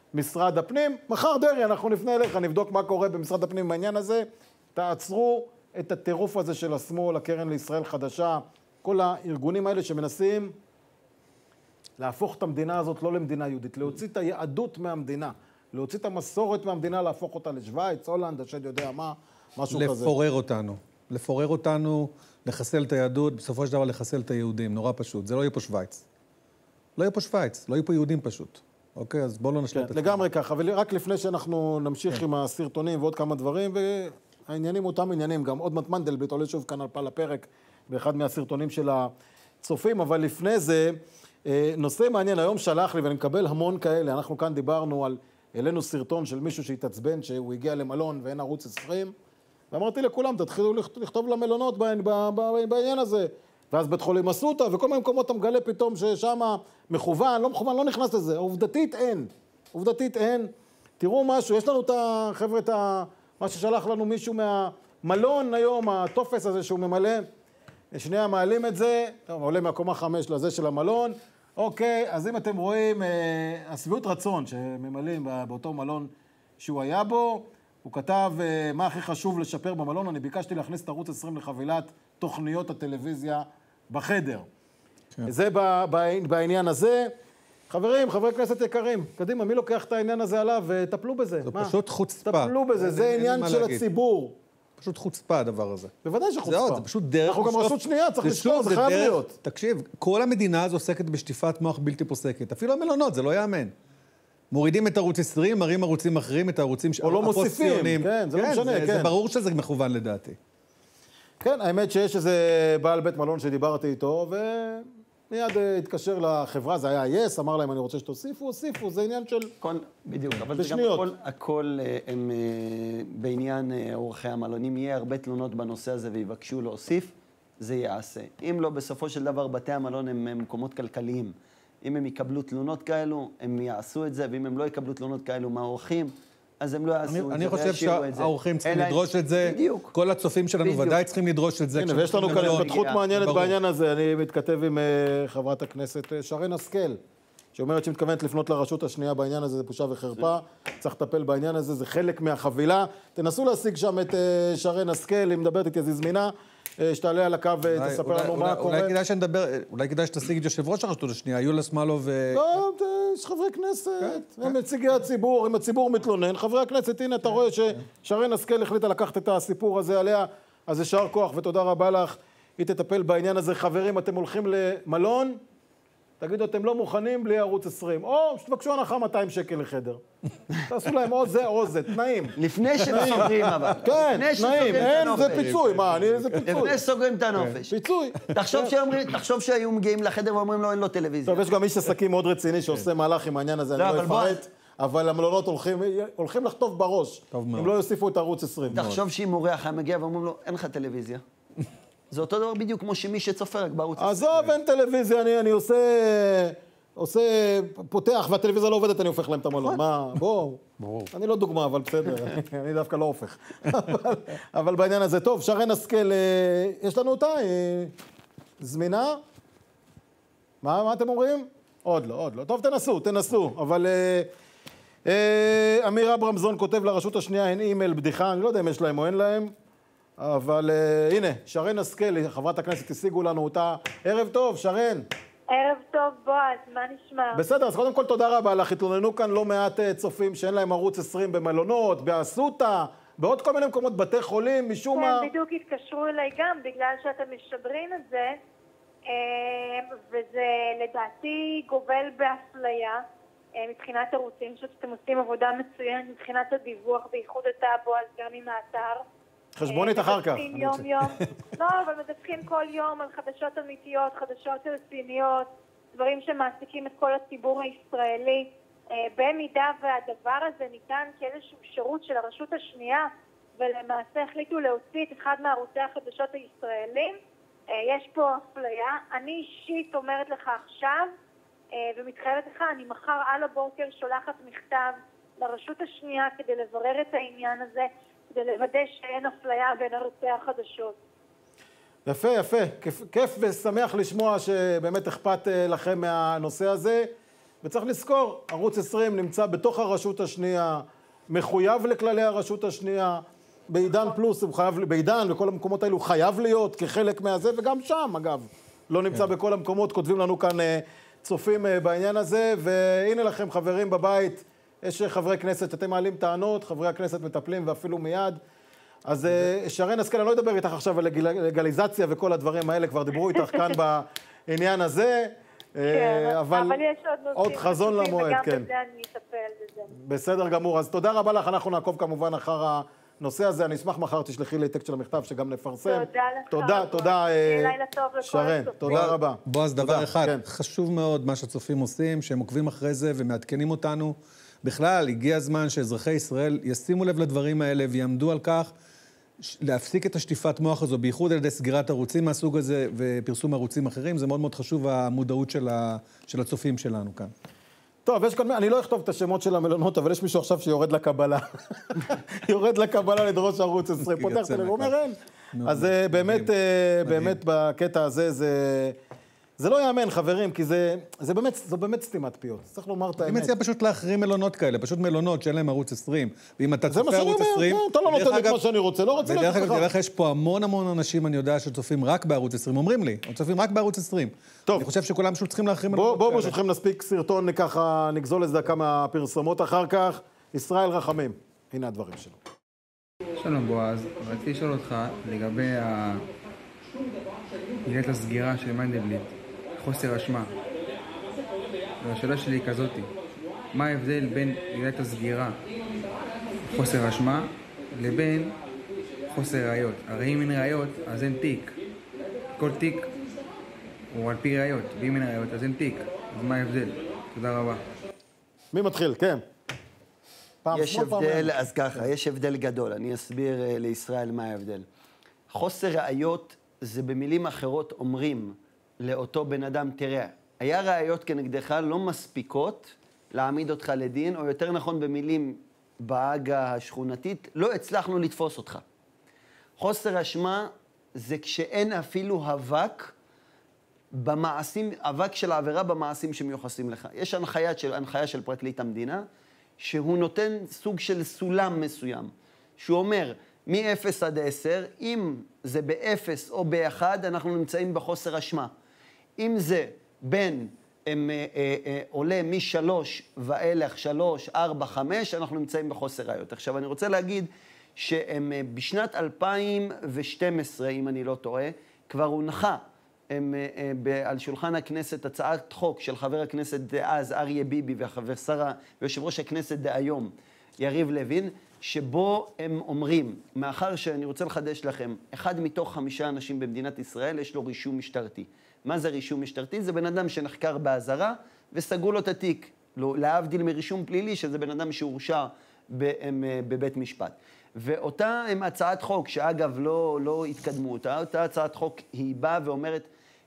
משרד הפנים. מחר דרי, אנחנו נפנה אליך, נבדוק מה קורה במשרד הפנים בעניין הזה. תעצרו את הטירוף הזה של השמאל, הקרן לישראל חדשה, כל הארגונים האלה שמנסים להפוך את המדינה הזאת לא למדינה יהודית, להוציא את היהדות מהמדינה, להוציא את המסורת מהמדינה, להפוך אותה לשוויץ, הולנד, השד יודע מה, משהו כזה. לפורר אותנו. לפורר אותנו, לחסל את היהדות, בסופו של דבר לחסל את היהודים, נורא פשוט. זה לא יהיה פה שוויץ. לא יהיה פה שוויץ, לא יהיה פה יהודים פשוט. אוקיי, אז בואו לא נשאיר את זה. לגמרי ככה, ורק לפני שאנחנו נמשיך עם הסרטונים ועוד כמה דברים, והעניינים אותם עניינים, גם עוד מעט מנדלבליט עולה שוב כאן על הפרק, באחד מהסרטונים של הצופים, אבל לפני זה, נושא מעניין, היום שלח לי, ואני מקבל המון כאלה, אנחנו כאן דיברנו על, אלינו סרטון של מישהו שהתעצבן, שהוא הגיע למלון ואין ערוץ עשרים, ואמרתי לכולם, תתחילו לכתוב למלונות בעניין הזה, ואז בית חולים אסותא, וכל מיני מקומות אתה מגלה פתאום ששם מכוון, לא מכוון, לא נכנס לזה, עובדתית אין, עובדתית אין, תראו משהו, יש לנו את החבר'ה, את מה ששלח לנו מישהו מהמלון היום, הטופס הזה שהוא ממלא, שנייה מעלים את זה, טוב, עולה מהקומה חמש לזה של המלון, אוקיי, אז אם אתם רואים, אה, הסביעות רצון שממלאים באותו מלון שהוא היה בו, הוא כתב אה, מה הכי חשוב לשפר במלון, אני ביקשתי להכניס את ערוץ עשרים לחבילת תוכניות הטלוויזיה בחדר. כן. זה ב, ב, בעניין הזה. חברים, חברי כנסת יקרים, קדימה, מי לוקח את העניין הזה עליו וטפלו בזה? זה מה? פשוט חוצפה. טפלו בזה, זה עניין של הציבור. פשוט חוצפה הדבר הזה. בוודאי שחוצפה. זה עוד, זה פשוט דרך... אנחנו גם רשות שנייה, צריך לשכור, זה חייב להיות. תקשיב, כל המדינה הזו עוסקת בשטיפת מוח בלתי פוסקת. אפילו המלונות, זה לא יאמן. מורידים את ערוץ עשרים, מראים ערוצים אחרים, את הערוצים... או לא מוסיפים, כן, זה לא משנה, כן. זה ברור שזה מכוון לדעתי. כן, האמת שיש איזה בעל בית מלון שדיברתי איתו, ומיד התקשר לחברה, זה היה יס, אמר להם, אני רוצה שתוסיפו, הוסיפו, זה עניין של... בדיוק, אבל זה גם הכל, הכל הם, בעניין אורחי המלונים, יהיה הרבה תלונות בנושא הזה ויבקשו להוסיף, זה יעשה. אם לא, בסופו של דבר, בתי המלון הם מקומות כלכליים. אם הם יקבלו תלונות כאלו, הם יעשו את זה, ואם הם לא יקבלו תלונות כאלו מהאורחים, אז הם לא יעשו את זה. אני חושב שהאורחים צריכים לדרוש את זה. בדיוק. כל הצופים שלנו ודאי צריכים לדרוש את זה. הנה, ויש לנו כאן התפתחות מעניינת בעניין הזה. אני מתכתב עם חברת הכנסת שרן השכל, שאומרת שהיא מתכוונת לפנות לרשות השנייה בעניין הזה, זה בושה וחרפה. צריך לטפל בעניין הזה, זה חלק מהחבילה. תנסו להשיג שם את שרן השכל, היא מדברת איתי, אז היא זמינה. שתעלה על הקו ותספר לנו מה קורה. אולי כדאי שנדבר, אולי כדאי שתשיג את יושב ראש הרשות השנייה, יוליה שמאלוב ו... לא, יש חברי כנסת, הם נציגי הציבור, אם הציבור מתלונן, חברי הכנסת, הנה אתה רואה ששרן השכל החליטה לקחת את הסיפור הזה עליה, אז ישר כוח ותודה רבה לך, היא תטפל בעניין הזה. חברים, אתם הולכים למלון, תגידו, אתם לא מוכנים בלי ערוץ עשרים, או שתבקשו הנחה מאתיים שקל לחדר. תעשו להם או זה או זה, תנאים. לפני שסוגרים אבל. כן, תנאים, אין, זה פיצוי, מה, אני, זה פיצוי. לפני סוגרים את הנופש. פיצוי. תחשוב שהיו מגיעים לחדר ואומרים לו, אין לו טלוויזיה. טוב, יש גם איש עסקים מאוד רציני שעושה מהלך עם העניין הזה, אני לא אפרט, אבל המלונות הולכים לחטוף בראש, אם לא יוסיפו את ערוץ עשרים. תחשוב שאם אורח היה מגיע ואומרים לו, אין לך טלוויזיה. זה אותו דבר בדיוק כמו שמי שצופה רק בערוץ עשרים. עזוב, אין טלוויזיה, אני, אני עושה, עושה, פותח, והטלוויזיה לא עובדת, אני הופך להם את המלון. מה, בואו. ברור. אני לא דוגמה, אבל בסדר, אני דווקא לא הופך. אבל, אבל בעניין הזה, טוב, שרן השכל, יש לנו אותה, זמינה? מה, מה אתם אומרים? עוד לא, עוד לא. טוב, תנסו, תנסו, אבל... אמיר אברמזון כותב לרשות השנייה, אין אימייל, בדיחה, אני לא יודע אם יש להם או אין להם. אבל uh, הנה, שרן השכל, חברת הכנסת, השיגו לנו אותה. ערב טוב, שרן. ערב טוב, בועז, מה נשמע? בסדר, אז קודם כל תודה רבה לך. התלוננו כאן לא מעט צופים שאין להם ערוץ עשרים במלונות, באסותא, בעוד כל מיני מקומות, בתי חולים, משום כן, מה... כן, בדיוק התקשרו אליי גם, בגלל שאתם משדרים את זה, וזה לדעתי גובל באפליה מבחינת ערוצים, שאתם עושים עבודה מצוינת מבחינת הדיווח, בייחוד אתה, בועז, גם עם האתר. חשבונית אחר כך. מדווחים יום יום, לא, אבל מדווחים כל יום על חדשות אמיתיות, חדשות רציניות, דברים שמעסיקים את כל הציבור הישראלי. במידה והדבר הזה ניתן כאיזשהו שירות של הרשות השנייה, ולמעשה החליטו להוציא את אחד מערוצי החדשות הישראלים, יש פה אפליה. אני אישית אומרת לך עכשיו, ומתחייבת לך, אני מחר על הבוקר שולחת מכתב לרשות השנייה כדי לברר את העניין הזה, כדי לוודא שאין אפליה בין ערוצי החדשות. יפה, יפה. כיף, כיף ושמח לשמוע שבאמת אכפת לכם מהנושא הזה. וצריך לזכור, ערוץ עשרים נמצא בתוך הרשות השנייה, מחויב לכללי הרשות השנייה, בעידן פלוס הוא חייב, בעידן וכל המקומות האלו חייב להיות כחלק מהזה, וגם שם אגב, לא נמצא כן. בכל המקומות, כותבים לנו כאן צופים בעניין הזה, והנה לכם חברים בבית, יש חברי כנסת, אתם מעלים טענות, חברי הכנסת מטפלים ואפילו מיד, אז שרן השכל, אני לא אדבר איתך עכשיו על לגליזציה וכל הדברים האלה, כבר דיברו איתך כאן בעניין הזה, כן, אבל, אבל יש עוד עוד חזון למועד, וגם כן. בזה אני אטפל בזה. בסדר גמור, אז תודה רבה לך, אנחנו נעקוב כמובן אחר הנושא הזה, אני אשמח מחר תשלחי לי העתק של המכתב שגם נפרסם. תודה לך. תודה, תודה, לילה טוב לכל שרן, הצופים. תודה רבה. בועז, דבר אחד, כן. חשוב מאוד מה שהצופים עושים, שהם עוקבים אחרי זה ומעדכנים אותנו. בכלל, הגיע הזמן שאזרחי ישראל ישימו לב לדברים האלה ויעמדו על כך, להפסיק את השטיפת מוח הזו, בייחוד על ידי סגירת ערוצים מהסוג הזה ופרסום ערוצים אחרים, זה מאוד מאוד חשוב המודעות של, ה, של הצופים שלנו כאן. טוב, יש כאן, אני לא אכתוב את השמות של המלונות, אבל יש מישהו עכשיו שיורד לקבלה. יורד לקבלה לדרוש ערוץ עשרים, פותח את זה, הוא אומר אין. אז באמת, באמת בקטע הזה, זה... זה לא יאמן, חברים, כי זה, זה באמת, זו באמת סתימת פיות. צריך לומר את האמת. אני מציע פשוט להחרים מלונות כאלה, פשוט מלונות שאין להם ערוץ עשרים. ואם אתה צופה ערוץ עשרים... אתה לא נותן את מה שאני רוצה, לא רוצה לדרך אגב, דרך יש פה המון המון אנשים, אני יודע, שצופים רק בערוץ עשרים. אומרים לי, הם צופים רק בערוץ עשרים. טוב. אני חושב שכולם פשוט צריכים להחרים מלונות כאלה. בואו ברשותכם נספיק סרטון, ככה נגזול איזה כמה פרסומות אחר כך. ישראל רחמים, הנה הדברים שלו. שלום בועז, רציתי לשאול אותך לגבי עילת הסגירה של מנדלבליט. חוסר אשמה. והשאלה שלי היא כזאת, מה ההבדל בין עילת הסגירה, חוסר אשמה, לבין חוסר ראיות? הרי אם אין ראיות, אז אין תיק. כל תיק הוא על פי ראיות, ואם אין ראיות, אז אין תיק. אז מה ההבדל? תודה רבה. מי מתחיל? כן. יש הבדל, אז ככה, יש הבדל גדול. אני אסביר לישראל מה ההבדל. חוסר ראיות זה במילים אחרות אומרים, לאותו בן אדם, תראה, היה ראיות כנגדך לא מספיקות להעמיד אותך לדין, או יותר נכון במילים בעגה השכונתית, לא הצלחנו לתפוס אותך. חוסר אשמה זה כשאין אפילו אבק במעשים, אבק של העבירה במעשים שמיוחסים לך. יש הנחיה של, הנחיה של פרקליט המדינה, שהוא נותן סוג של סולם מסוים, שהוא אומר, מ-אפס עד עשר, אם זה ב-אפס או ב-אחד, אנחנו נמצאים בחוסר אשמה. אם זה בין, הם, אה, אה, עולה משלוש ואילך, שלוש, ארבע, חמש, אנחנו נמצאים בחוסר ראיות. עכשיו, אני רוצה להגיד שהם בשנת אלפיים ושתים עשרה, אם אני לא טועה, כבר הונחה הם, אה, ב, על שולחן הכנסת הצעת חוק של חבר הכנסת דאז אריה ביבי והחבר שרה ויושב ראש הכנסת דהיום יריב לוין, שבו הם אומרים, מאחר שאני רוצה לחדש לכם, אחד מתוך חמישה אנשים במדינת ישראל יש לו רישום משטרתי. מה זה רישום משטרתי? זה בן אדם שנחקר באזהרה וסגרו לו את התיק, לא, להבדיל מרישום פלילי, שזה בן אדם שהורשע בבית משפט. ואותה הם הצעת חוק, שאגב לא, לא התקדמו אותה, אותה הצעת חוק היא באה ואומרת,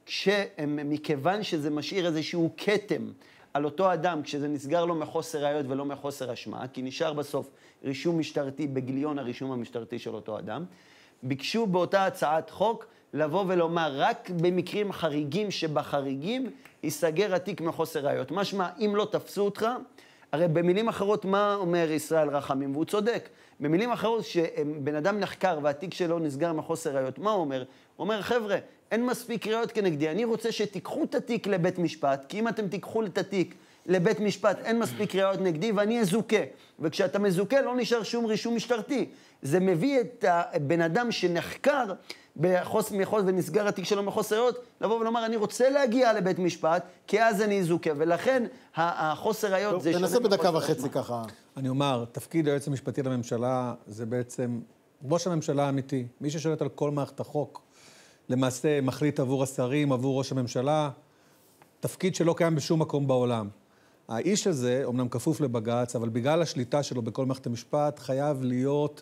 מכיוון שזה משאיר איזשהו כתם על אותו אדם, כשזה נסגר לו מחוסר ראיות ולא מחוסר אשמה, כי נשאר בסוף רישום משטרתי בגיליון הרישום המשטרתי של אותו אדם, ביקשו באותה הצעת חוק לבוא ולומר, רק במקרים חריגים שבחריגים ייסגר התיק מחוסר ראיות. משמע, אם לא תפסו אותך, הרי במילים אחרות מה אומר ישראל רחמים? והוא צודק. במילים אחרות, שבן אדם נחקר והתיק שלו נסגר מחוסר ראיות, מה הוא אומר? הוא אומר, חבר'ה, אין מספיק ראיות כנגדי, אני רוצה שתיקחו את התיק לבית משפט, כי אם אתם תיקחו את התיק לבית משפט, אין מספיק ראיות נגדי ואני אזוכה. וכשאתה מזוכה לא נשאר שום רישום משטרתי. זה מביא את הבן אדם שנחקר בחוס מחוס ונסגר התיק שלו מחוסר ראיות, לבוא ולומר, אני רוצה להגיע לבית משפט, כי אז אני אזוכה. ולכן החוסר ראיות זה... תנסה בדקה וחצי ככה. אני אומר, תפקיד היועץ המשפטי לממשלה זה בעצם ראש הממשלה האמיתי. מי ששולט על כל מערכת החוק, למעשה מחליט עבור השרים, עבור ראש הממשלה, תפקיד שלא קיים בשום מקום בעולם. האיש הזה, אמנם כפוף לבג"ץ, אבל בגלל השליטה שלו בכל מערכת המשפט, חייב להיות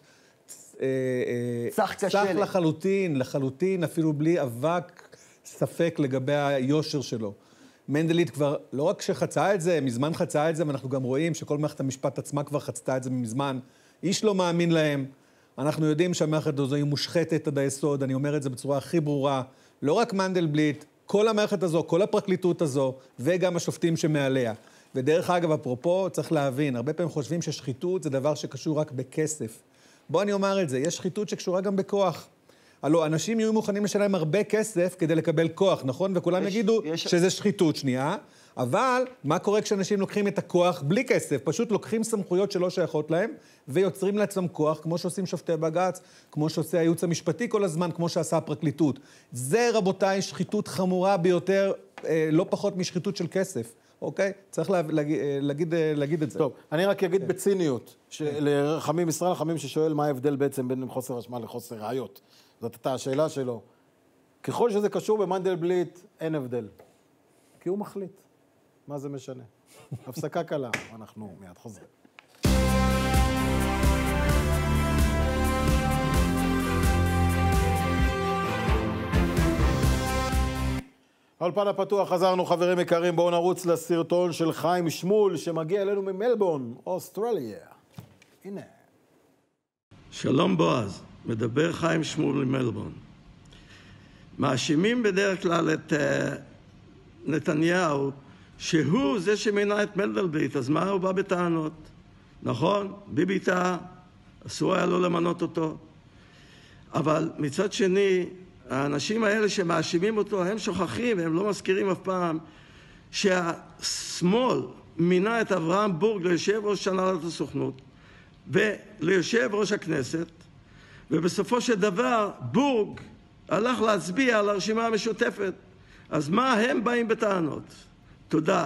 צח צח לחלוטין, לחלוטין, אפילו בלי אבק ספק לגבי היושר שלו. מנדלבליט כבר, לא רק שחצה את זה, מזמן חצה את זה, ואנחנו גם רואים שכל מערכת המשפט עצמה כבר חצתה את זה מזמן. איש לא מאמין להם. אנחנו יודעים שהמערכת הזו היא מושחתת עד היסוד, אני אומר את זה בצורה הכי ברורה. לא רק מנדלבליט, כל המערכת הזו, כל הפרקליטות הזו, וגם השופטים שמעליה. ודרך אגב, אפרופו, צריך להבין, הרבה פעמים חושבים ששחיתות זה דבר שקשור רק בכסף. בוא אני אומר את זה, יש שחיתות שקשורה גם בכוח. הלוא, אנשים יהיו מוכנים לשלם הרבה כסף כדי לקבל כוח, נכון? וכולם יש, יגידו יש... שזה שחיתות שנייה, אבל מה קורה כשאנשים לוקחים את הכוח בלי כסף? פשוט לוקחים סמכויות שלא שייכות להם, ויוצרים לעצמם כוח, כמו שעושים שופטי בג"ץ, כמו שעושה הייעוץ המשפטי כל הזמן, כמו שעשה הפרקליטות. זה, רבותיי, שחיתות חמורה ביותר, אה, לא פחות משחיתות של כסף. אוקיי? צריך לה, להגיד, להגיד, להגיד את זה. טוב, אני רק אגיד בציניות, לרחמים ישראל רחמים ששואל מה ההבדל בעצם בין חוסר אשמה לחוסר ראיות. זאת הייתה השאלה שלו. ככל שזה קשור במנדלבליט, אין הבדל. כי הוא מחליט. מה זה משנה? הפסקה קלה, אנחנו מיד חוזרים. האולפן הפתוח, חזרנו חברים יקרים, בואו נרוץ לסרטון של חיים שמול שמגיע אלינו ממלבורן, אוסטרליה. הנה. שלום בועז, מדבר חיים שמול ממלבורן. מאשימים בדרך כלל את uh, נתניהו שהוא זה שמינה את מנדלבליט, אז מה הוא בא בטענות? נכון, ביבי טעה, אסור היה לא למנות אותו. אבל מצד שני, האנשים האלה שמאשימים אותו, הם שוכחים, הם לא מזכירים אף פעם, שהשמאל מינה את אברהם בורג ליושב ראש הנהלת הסוכנות וליושב ראש הכנסת, ובסופו של דבר בורג הלך להצביע על הרשימה המשותפת. אז מה הם באים בטענות? תודה.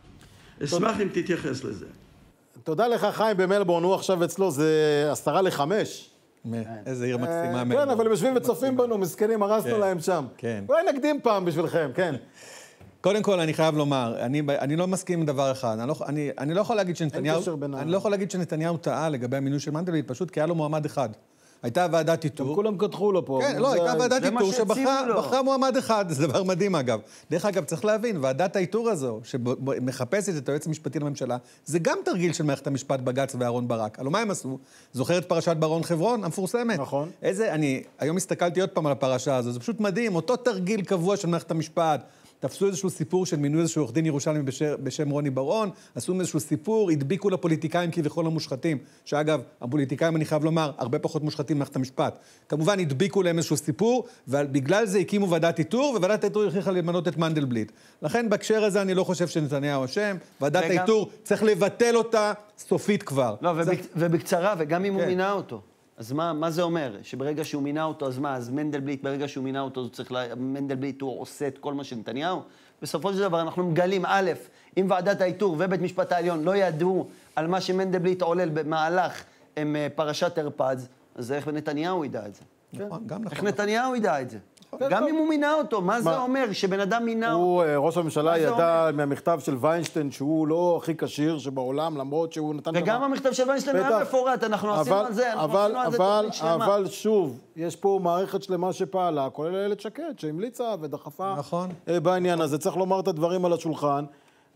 אשמח אם תתייחס לזה. תודה לך חיים במלבורן, הוא עכשיו אצלו, זה עשרה לחמש. איזה עיר מקסימה. כן, אבל הם יושבים וצופים בנו, מסכנים, הרסנו להם שם. אולי נקדים פעם בשבילכם, כן. קודם כל, אני חייב לומר, אני לא מסכים עם דבר אחד. אני לא יכול להגיד שנתניהו, אני לא יכול להגיד שנתניהו טעה לגבי המינוי של מנדלבליט, פשוט כי היה לו מועמד אחד. הייתה ועדת איתור. הם כולם כתחו לו פה. כן, לא, הייתה ועדת איתור שבחרה מועמד אחד. זה דבר מדהים, אגב. דרך אגב, צריך להבין, ועדת האיתור הזו, שמחפשת את היועץ המשפטי לממשלה, זה גם תרגיל של מערכת המשפט בג"ץ ואהרון ברק. הלוא מה הם עשו? זוכרת פרשת ברון חברון, המפורסמת? נכון. איזה, אני היום הסתכלתי עוד פעם על הפרשה הזו, זה פשוט מדהים, אותו תרגיל קבוע של מערכת המשפט. תפסו איזשהו סיפור של מינוי איזשהו עורך דין ירושלמי בשם רוני ברון, עשו איזשהו סיפור, הדביקו לפוליטיקאים כביכול המושחתים, שאגב, הפוליטיקאים, אני חייב לומר, הרבה פחות מושחתים ממערכת המשפט. כמובן, הדביקו להם איזשהו סיפור, ובגלל זה הקימו ועדת איתור, וועדת האיתור הכריחה למנות את מנדלבליט. לכן, בהקשר הזה, אני לא חושב שנתניהו אשם, ועדת וגם... האיתור צריך לבטל אותה סופית כבר. לא, זה... ובקצרה, וגם אם כן. הוא מינה אותו. אז מה, מה זה אומר? שברגע שהוא מינה אותו, אז מה? אז מנדלבליט, ברגע שהוא מינה אותו, צריך לה... מנדלבליט הוא עושה את כל מה של נתניהו? בסופו של דבר אנחנו מגלים, א', אם ועדת האיתור ובית משפט העליון לא ידעו על מה שמנדלבליט עולל במהלך עם פרשת הרפז, אז איך נתניהו ידע את זה? נכון, גם נכון. איך נתניהו ידע את זה? גם אם הוא מינה אותו, מה זה אומר? שבן אדם מינה אותו? הוא, ראש הממשלה ידע מהמכתב של ויינשטיין שהוא לא הכי קשיר שבעולם, למרות שהוא נתן... וגם המכתב של ויינשטיין היה מפורט, אנחנו עשינו על זה, אנחנו עשינו על זה תוכנית שלמה. אבל שוב, יש פה מערכת שלמה שפעלה, כולל איילת שקד, שהמליצה ודחפה בעניין הזה. צריך לומר את הדברים על השולחן,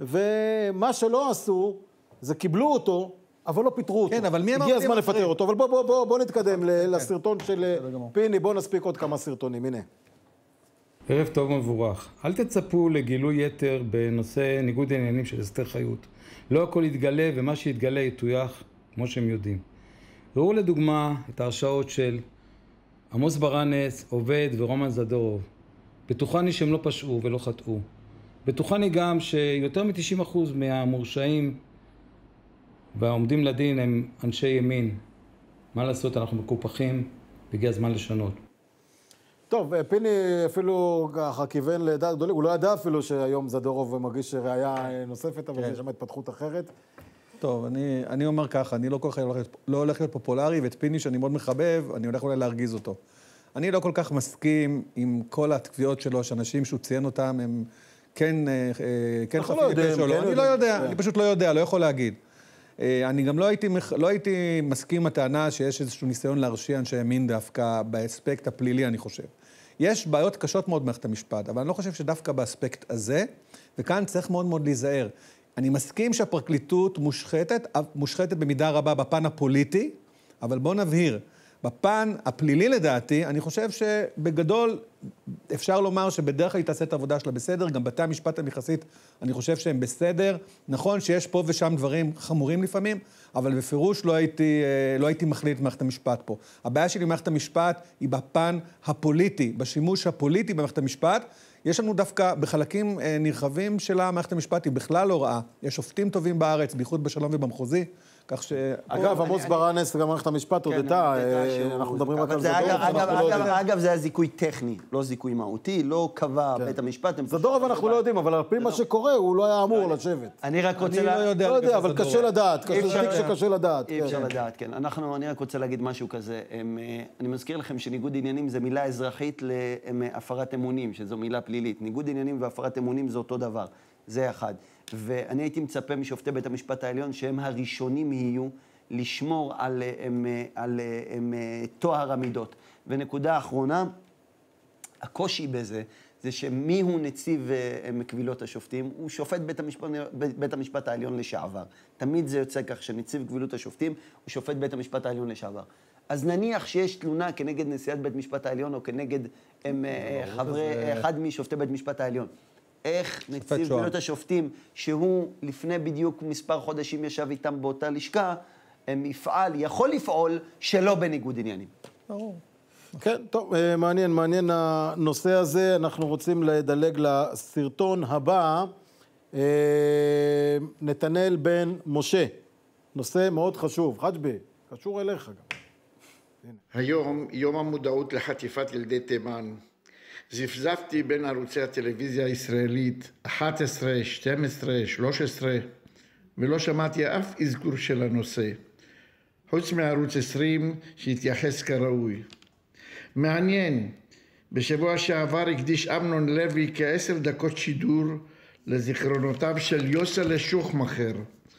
ומה שלא עשו, זה קיבלו אותו, אבל לא פיטרו אותו. כן, אבל מי אמר... הגיע הזמן לפטר אותו, אבל בוא, בוא, בוא, בוא נתקדם לסרטון של פיני, בוא נספיק עוד כמה סרטונים, הנה. ערב טוב מבורך. אל תצפו לגילוי יתר בנושא ניגוד העניינים של אסתר חיות. לא הכל יתגלה, ומה שיתגלה יתויח, כמו שהם יודעים. ראו לדוגמה את ההרשאות של עמוס ברנס, עובד ורומן זדורוב. בטוחני שהם לא פשעו ולא חטאו. בטוחני גם שיותר מ-תשעים אחוז מהמורשעים והעומדים לדין הם אנשי ימין. מה לעשות? אנחנו מקופחים, והגיע הזמן לשנות. טוב, פיני אפילו ככה כיוון לדעת גדולים, הוא לא ידע אפילו שהיום זדורוב מגיש ראייה נוספת, אבל יש שם התפתחות אחרת. טוב, אני, אני אומר ככה, אני לא כל כך הולך, לא הולך להיות פופולרי, ואת פיני שאני מאוד מחבב, אני הולך אולי להרגיז אותו. אני לא כל כך מסכים עם כל התקביעות שלו, שאנשים שהוא ציין אותם, הם כן, כן חפים מפשע או לא. אני לא יודע, אני פשוט לא יודע, לא יכול להגיד. אני גם לא הייתי, לא הייתי מסכים עם הטענה שיש איזשהו ניסיון להרשיע אנשי ימין דווקא באספקט הפלילי, אני חושב. יש בעיות קשות מאוד במערכת המשפט, אבל אני לא חושב שדווקא באספקט הזה, וכאן צריך מאוד מאוד להיזהר. אני מסכים שהפרקליטות מושחתת, מושחתת במידה רבה בפן הפוליטי, אבל בוא נבהיר, בפן הפלילי לדעתי, אני חושב שבגדול אפשר לומר שבדרך כלל היא תעשה את העבודה שלה בסדר, גם בתי המשפט המחסית, אני חושב שהם בסדר. נכון שיש פה ושם דברים חמורים לפעמים, אבל בפירוש לא הייתי, לא הייתי מחליט במערכת המשפט פה. הבעיה שלי במערכת המשפט היא בפן הפוליטי, בשימוש הפוליטי במערכת המשפט. יש לנו דווקא בחלקים נרחבים של המערכת המשפט, היא בכלל לא רעה. יש שופטים טובים בארץ, בייחוד בשלום ובמחוזי, כך ש... אגב, עמוס ברנס, גם מערכת המשפט הודתה, אנחנו מדברים רק על זדורוב. אגב, זה היה זיכוי טכני, לא זיכוי מהותי, לא קבע בית המשפט. זדורוב אנחנו לא יודעים, אבל על פי מה שקורה, הוא לא היה אמור לשבת. אני רק רוצה... אני לא יודע, לא יודע, אבל קשה לדעת, תיק שקשה לדעת. אי אפשר לדעת, כן. אנחנו, אני רק רוצה להגיד משהו כזה. אני מזכיר לכם שניגוד עניינים זה מילה אזרחית להפרת אמונים, שזו מילה פלילית. ניגוד עניינים והפרת אמונים זה אותו דבר. זה אחד. ואני הייתי מצפה משופטי בית המשפט העליון שהם הראשונים יהיו לשמור על, הם, על הם, תואר המידות. ונקודה אחרונה, הקושי בזה, זה שמי הוא נציב קבילות השופטים? הוא שופט בית המשפט, בית המשפט העליון לשעבר. תמיד זה יוצא כך שנציב קבילות השופטים הוא שופט בית המשפט העליון לשעבר. אז נניח שיש תלונה כנגד נשיאת בית המשפט העליון או כנגד הם, חברי, אחד משופטי בית המשפט העליון. איך נציב קבילות השופטים, שהוא לפני בדיוק מספר חודשים ישב איתם באותה לשכה, יפעל, יכול לפעול שלא בניגוד עניינים. כן, טוב, מעניין, מעניין הנושא הזה. אנחנו רוצים לדלג לסרטון הבא. נתנאל בן משה, נושא מאוד חשוב. חג'בי, קשור אליך גם. היום, יום המודעות לחטיפת ילדי תימן. זפזפתי בין ערוצי הטלוויזיה הישראלית אחת עשרה, שתים עשרה, שלוש עשרה, ולא שמעתי אף אזכור של הנושא, חוץ מערוץ עשרים שהתייחס כראוי. מעניין, בשבוע שעבר הקדיש אמנון לוי כעשר דקות שידור לזיכרונותיו של יוסלה שוחמאכר.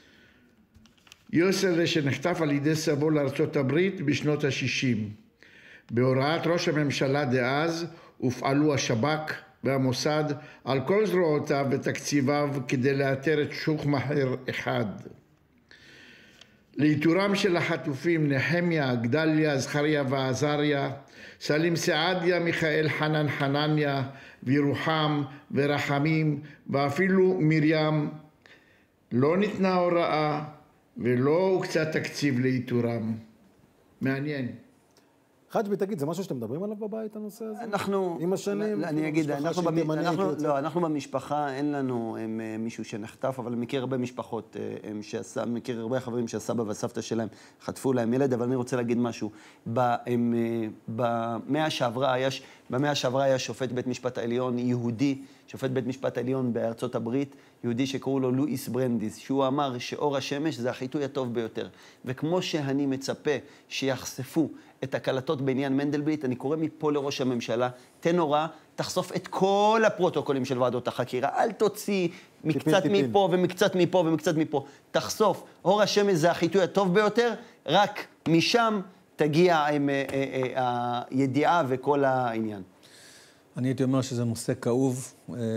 יוסלה שנחטף על ידי סבו לארצות הברית בשנות ה-שישים. בהוראת ראש הממשלה דאז הופעלו השב"כ והמוסד על כל זרועותיו ותקציביו כדי לאתר את שוחמאכר אחד. לאיתורם של החטופים נחמיה, גדליה, זכריה ועזריה, סלים סעדיה, מיכאל חנן חנניה, וירוחם ורחמים ואפילו מרים, לא ניתנה הוראה ולא הוקצה תקציב לאיתורם. מעניין. חג'בי, תגיד, זה משהו שאתם מדברים עליו בבית, הנושא הזה? אנחנו... עם השנים? אני אגיד, אנחנו, במ... אנחנו, לא, אנחנו במשפחה, אין לנו הם, מישהו שנחטף, אבל אני מכיר הרבה משפחות, הם שעשה, מכיר הרבה חברים שהסבא והסבתא שלהם חטפו להם ילד, אבל אני רוצה להגיד משהו. הם, במאה שעברה היה, במאה שעברה היה שופט בית משפט העליון יהודי, שופט בית משפט העליון בארצות הברית, יהודי שקראו לו לואיס ברנדיס, שהוא אמר שאור השמש זה החיטוי הטוב ביותר. וכמו שאני מצפה שיחשפו את הקלטות בעניין מנדלבליט, אני קורא מפה לראש הממשלה, תן הוראה, תחשוף את כל הפרוטוקולים של ועדות החקירה, אל תוציא מקצת טיפין, מפה טיפין. ומקצת מפה ומקצת מפה, תחשוף, אור השמש זה החיטוי הטוב ביותר, רק משם תגיע עם, אה, אה, אה, הידיעה וכל העניין. אני הייתי אומר שזה נושא כאוב,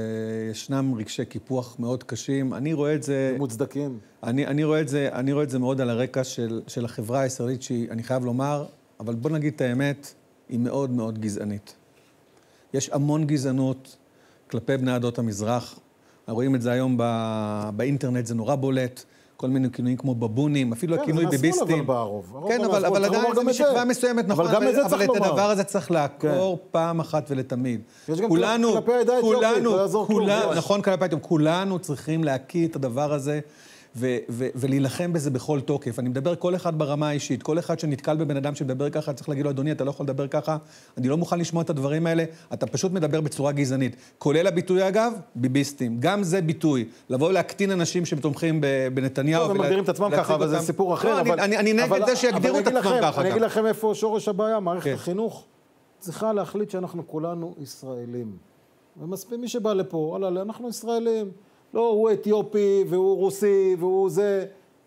ישנם רגשי קיפוח מאוד קשים, אני רואה את זה... מוצדקים. אני, אני, רואה את זה, אני רואה את זה מאוד על הרקע של, של החברה הישראלית, שאני חייב לומר, אבל בוא נגיד את האמת, היא מאוד מאוד גזענית. יש המון גזענות כלפי בני עדות המזרח, רואים את זה היום בא, באינטרנט, זה נורא בולט, כל מיני כינויים כמו בבונים, אפילו הכינוי ביביסטים. כן, אבל, אבל עדיין זה משכבה מסוימת, נכון, אבל, אבל, אבל את הדבר הזה צריך לעקור כן. פעם אחת ולתמיד. יש גם כולנו, כלפי העדה האתיופית, לא יעזור כלום. נכון, כלפי העדה, כולנו צריכים להקיא את הדבר הזה, ו- ו- ולהילחם בזה בכל תוקף. אני מדבר כל אחד ברמה האישית, כל אחד שנתקל בבן אדם שמדבר ככה, צריך להגיד לו, אדוני, אתה לא יכול לדבר ככה, אני לא מוכן לשמוע את הדברים האלה, אתה פשוט מדבר בצורה גזענית. כולל הביטוי, אגב, ביביסטים. גם זה ביטוי. לבוא ולהקטין אנשים שמתומכים בנתניהו. טוב, הם מגדירים את עצמם ככה, אבל זה סיפור אחר. אני נגד זה שיגדירו את עצמם ככה. אני אגיד לכם איפה שורש הבעיה, מערכת החינוך צריכה להחליט שאנחנו כולנו ישראלים. ומספיק מי שבא לפה, אנחנו ישראלים. לא, הוא אתיופי, והוא רוסי, והוא זה.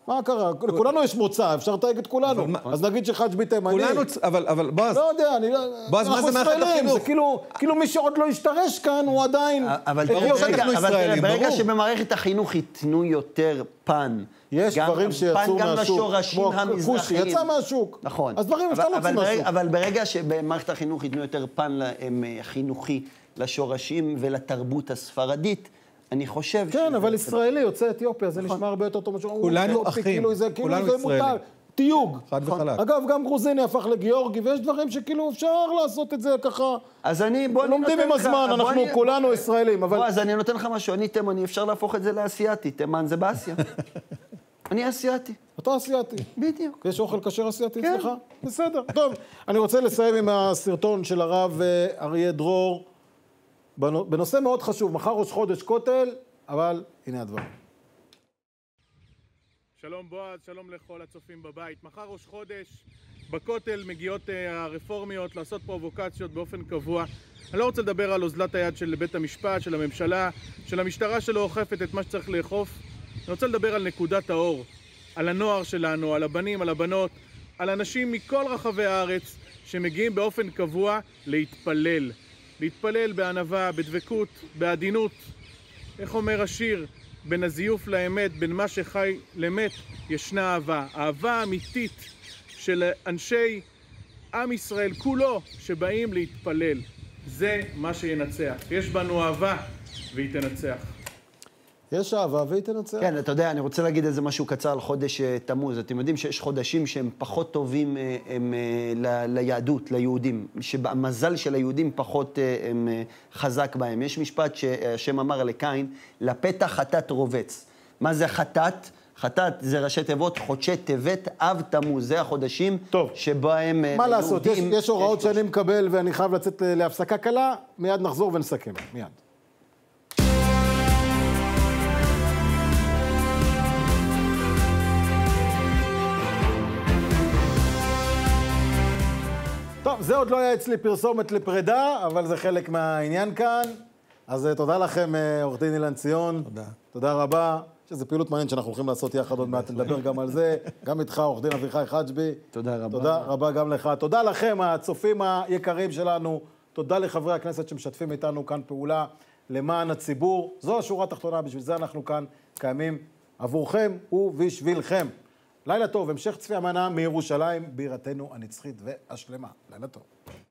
מה קרה? לכולנו יש מוצא, אפשר לתייג את כולנו. אז נגיד שחג'בי תימני. אבל, אבל, בועז. לא יודע, אני לא... בועז, מה זה מערכת החינוך? זה כאילו מי שעוד לא השתרש כאן, הוא עדיין... אבל ברגע שבמערכת החינוך ייתנו יותר פן, יש דברים שיצאו מהשוק, כמו כושי, יצא מהשוק. נכון. אז דברים אפשר להוציא מהשוק. אבל ברגע שבמערכת החינוך ייתנו יותר פן חינוכי לשורשים ולתרבות הספרדית, אני חושב... כן, אבל ישראלי יוצא אתיופיה, זה נשמע הרבה יותר טוב. כולנו אחים, כולנו ישראלים. תיוג. חד וחלק. אגב, גם גרוזיני הפך לגיאורגי, ויש דברים שכאילו אפשר לעשות את זה ככה. אז אני, בוא לומדים עם הזמן, אנחנו כולנו ישראלים, אבל... בוא, אז אני נותן לך משהו, אני תימני, אפשר להפוך את זה לאסייתי, תימן זה באסיה. אני אסייתי. אתה אסייתי. בדיוק. יש אוכל כשר אסייתי אצלך? בסדר. טוב, אני רוצה לסיים עם הסרטון של הרב אריה דרור, בנושא מאוד חשוב, מחר ראש חודש כותל, אבל הנה הדברים. שלום בועז, שלום לכל הצופים בבית. מחר ראש חודש, בכותל מגיעות הרפורמיות לעשות פרובוקציות באופן קבוע. אני לא רוצה לדבר על אוזלת היד של בית המשפט, של הממשלה, של המשטרה שלא אוכפת את מה שצריך לאכוף. אני רוצה לדבר על נקודת האור, על הנוער שלנו, על הבנים, על הבנות, על אנשים מכל רחבי הארץ שמגיעים באופן קבוע להתפלל. להתפלל בענווה, בדבקות, בעדינות. איך אומר השיר? בין הזיוף לאמת, בין מה שחי למת, ישנה אהבה. אהבה אמיתית של אנשי עם ישראל כולו שבאים להתפלל. זה מה שינצח. יש בנו אהבה והיא תנצח. יש אהבה והיא תנצח. כן, אתה יודע, אני רוצה להגיד איזה משהו קצר על חודש תמוז. אתם יודעים שיש חודשים שהם פחות טובים הם, ל, ליהדות, ליהודים, שהמזל של היהודים פחות הם, חזק בהם. יש משפט שהשם אמר לקין, לפתח חטאת רובץ. מה זה חטאת? חטאת זה ראשי תיבות, חודשי טבת, אב תמוז. זה החודשים טוב. שבהם מה לעשות, יש, יש הוראות שאני מקבל ואני חייב לצאת להפסקה קלה, מיד נחזור ונסכם, מיד. טוב, זה עוד לא היה אצלי פרסומת לפרידה, אבל זה חלק מהעניין כאן. אז תודה לכם, עורך דין אילן ציון. תודה. תודה רבה. שזו פעילות מעניינת שאנחנו הולכים לעשות יחד עוד מעט, נדבר גם על זה. גם איתך, עורך דין אביחי חג'בי. תודה רבה. תודה רבה גם לך. תודה לכם, הצופים היקרים שלנו. תודה לחברי הכנסת שמשתפים איתנו כאן פעולה למען הציבור. זו השורה התחתונה, בשביל זה אנחנו כאן קיימים עבורכם ובשבילכם. לילה טוב, המשך צפי המנה מירושלים, בירתנו הנצחית והשלמה. לילה טוב.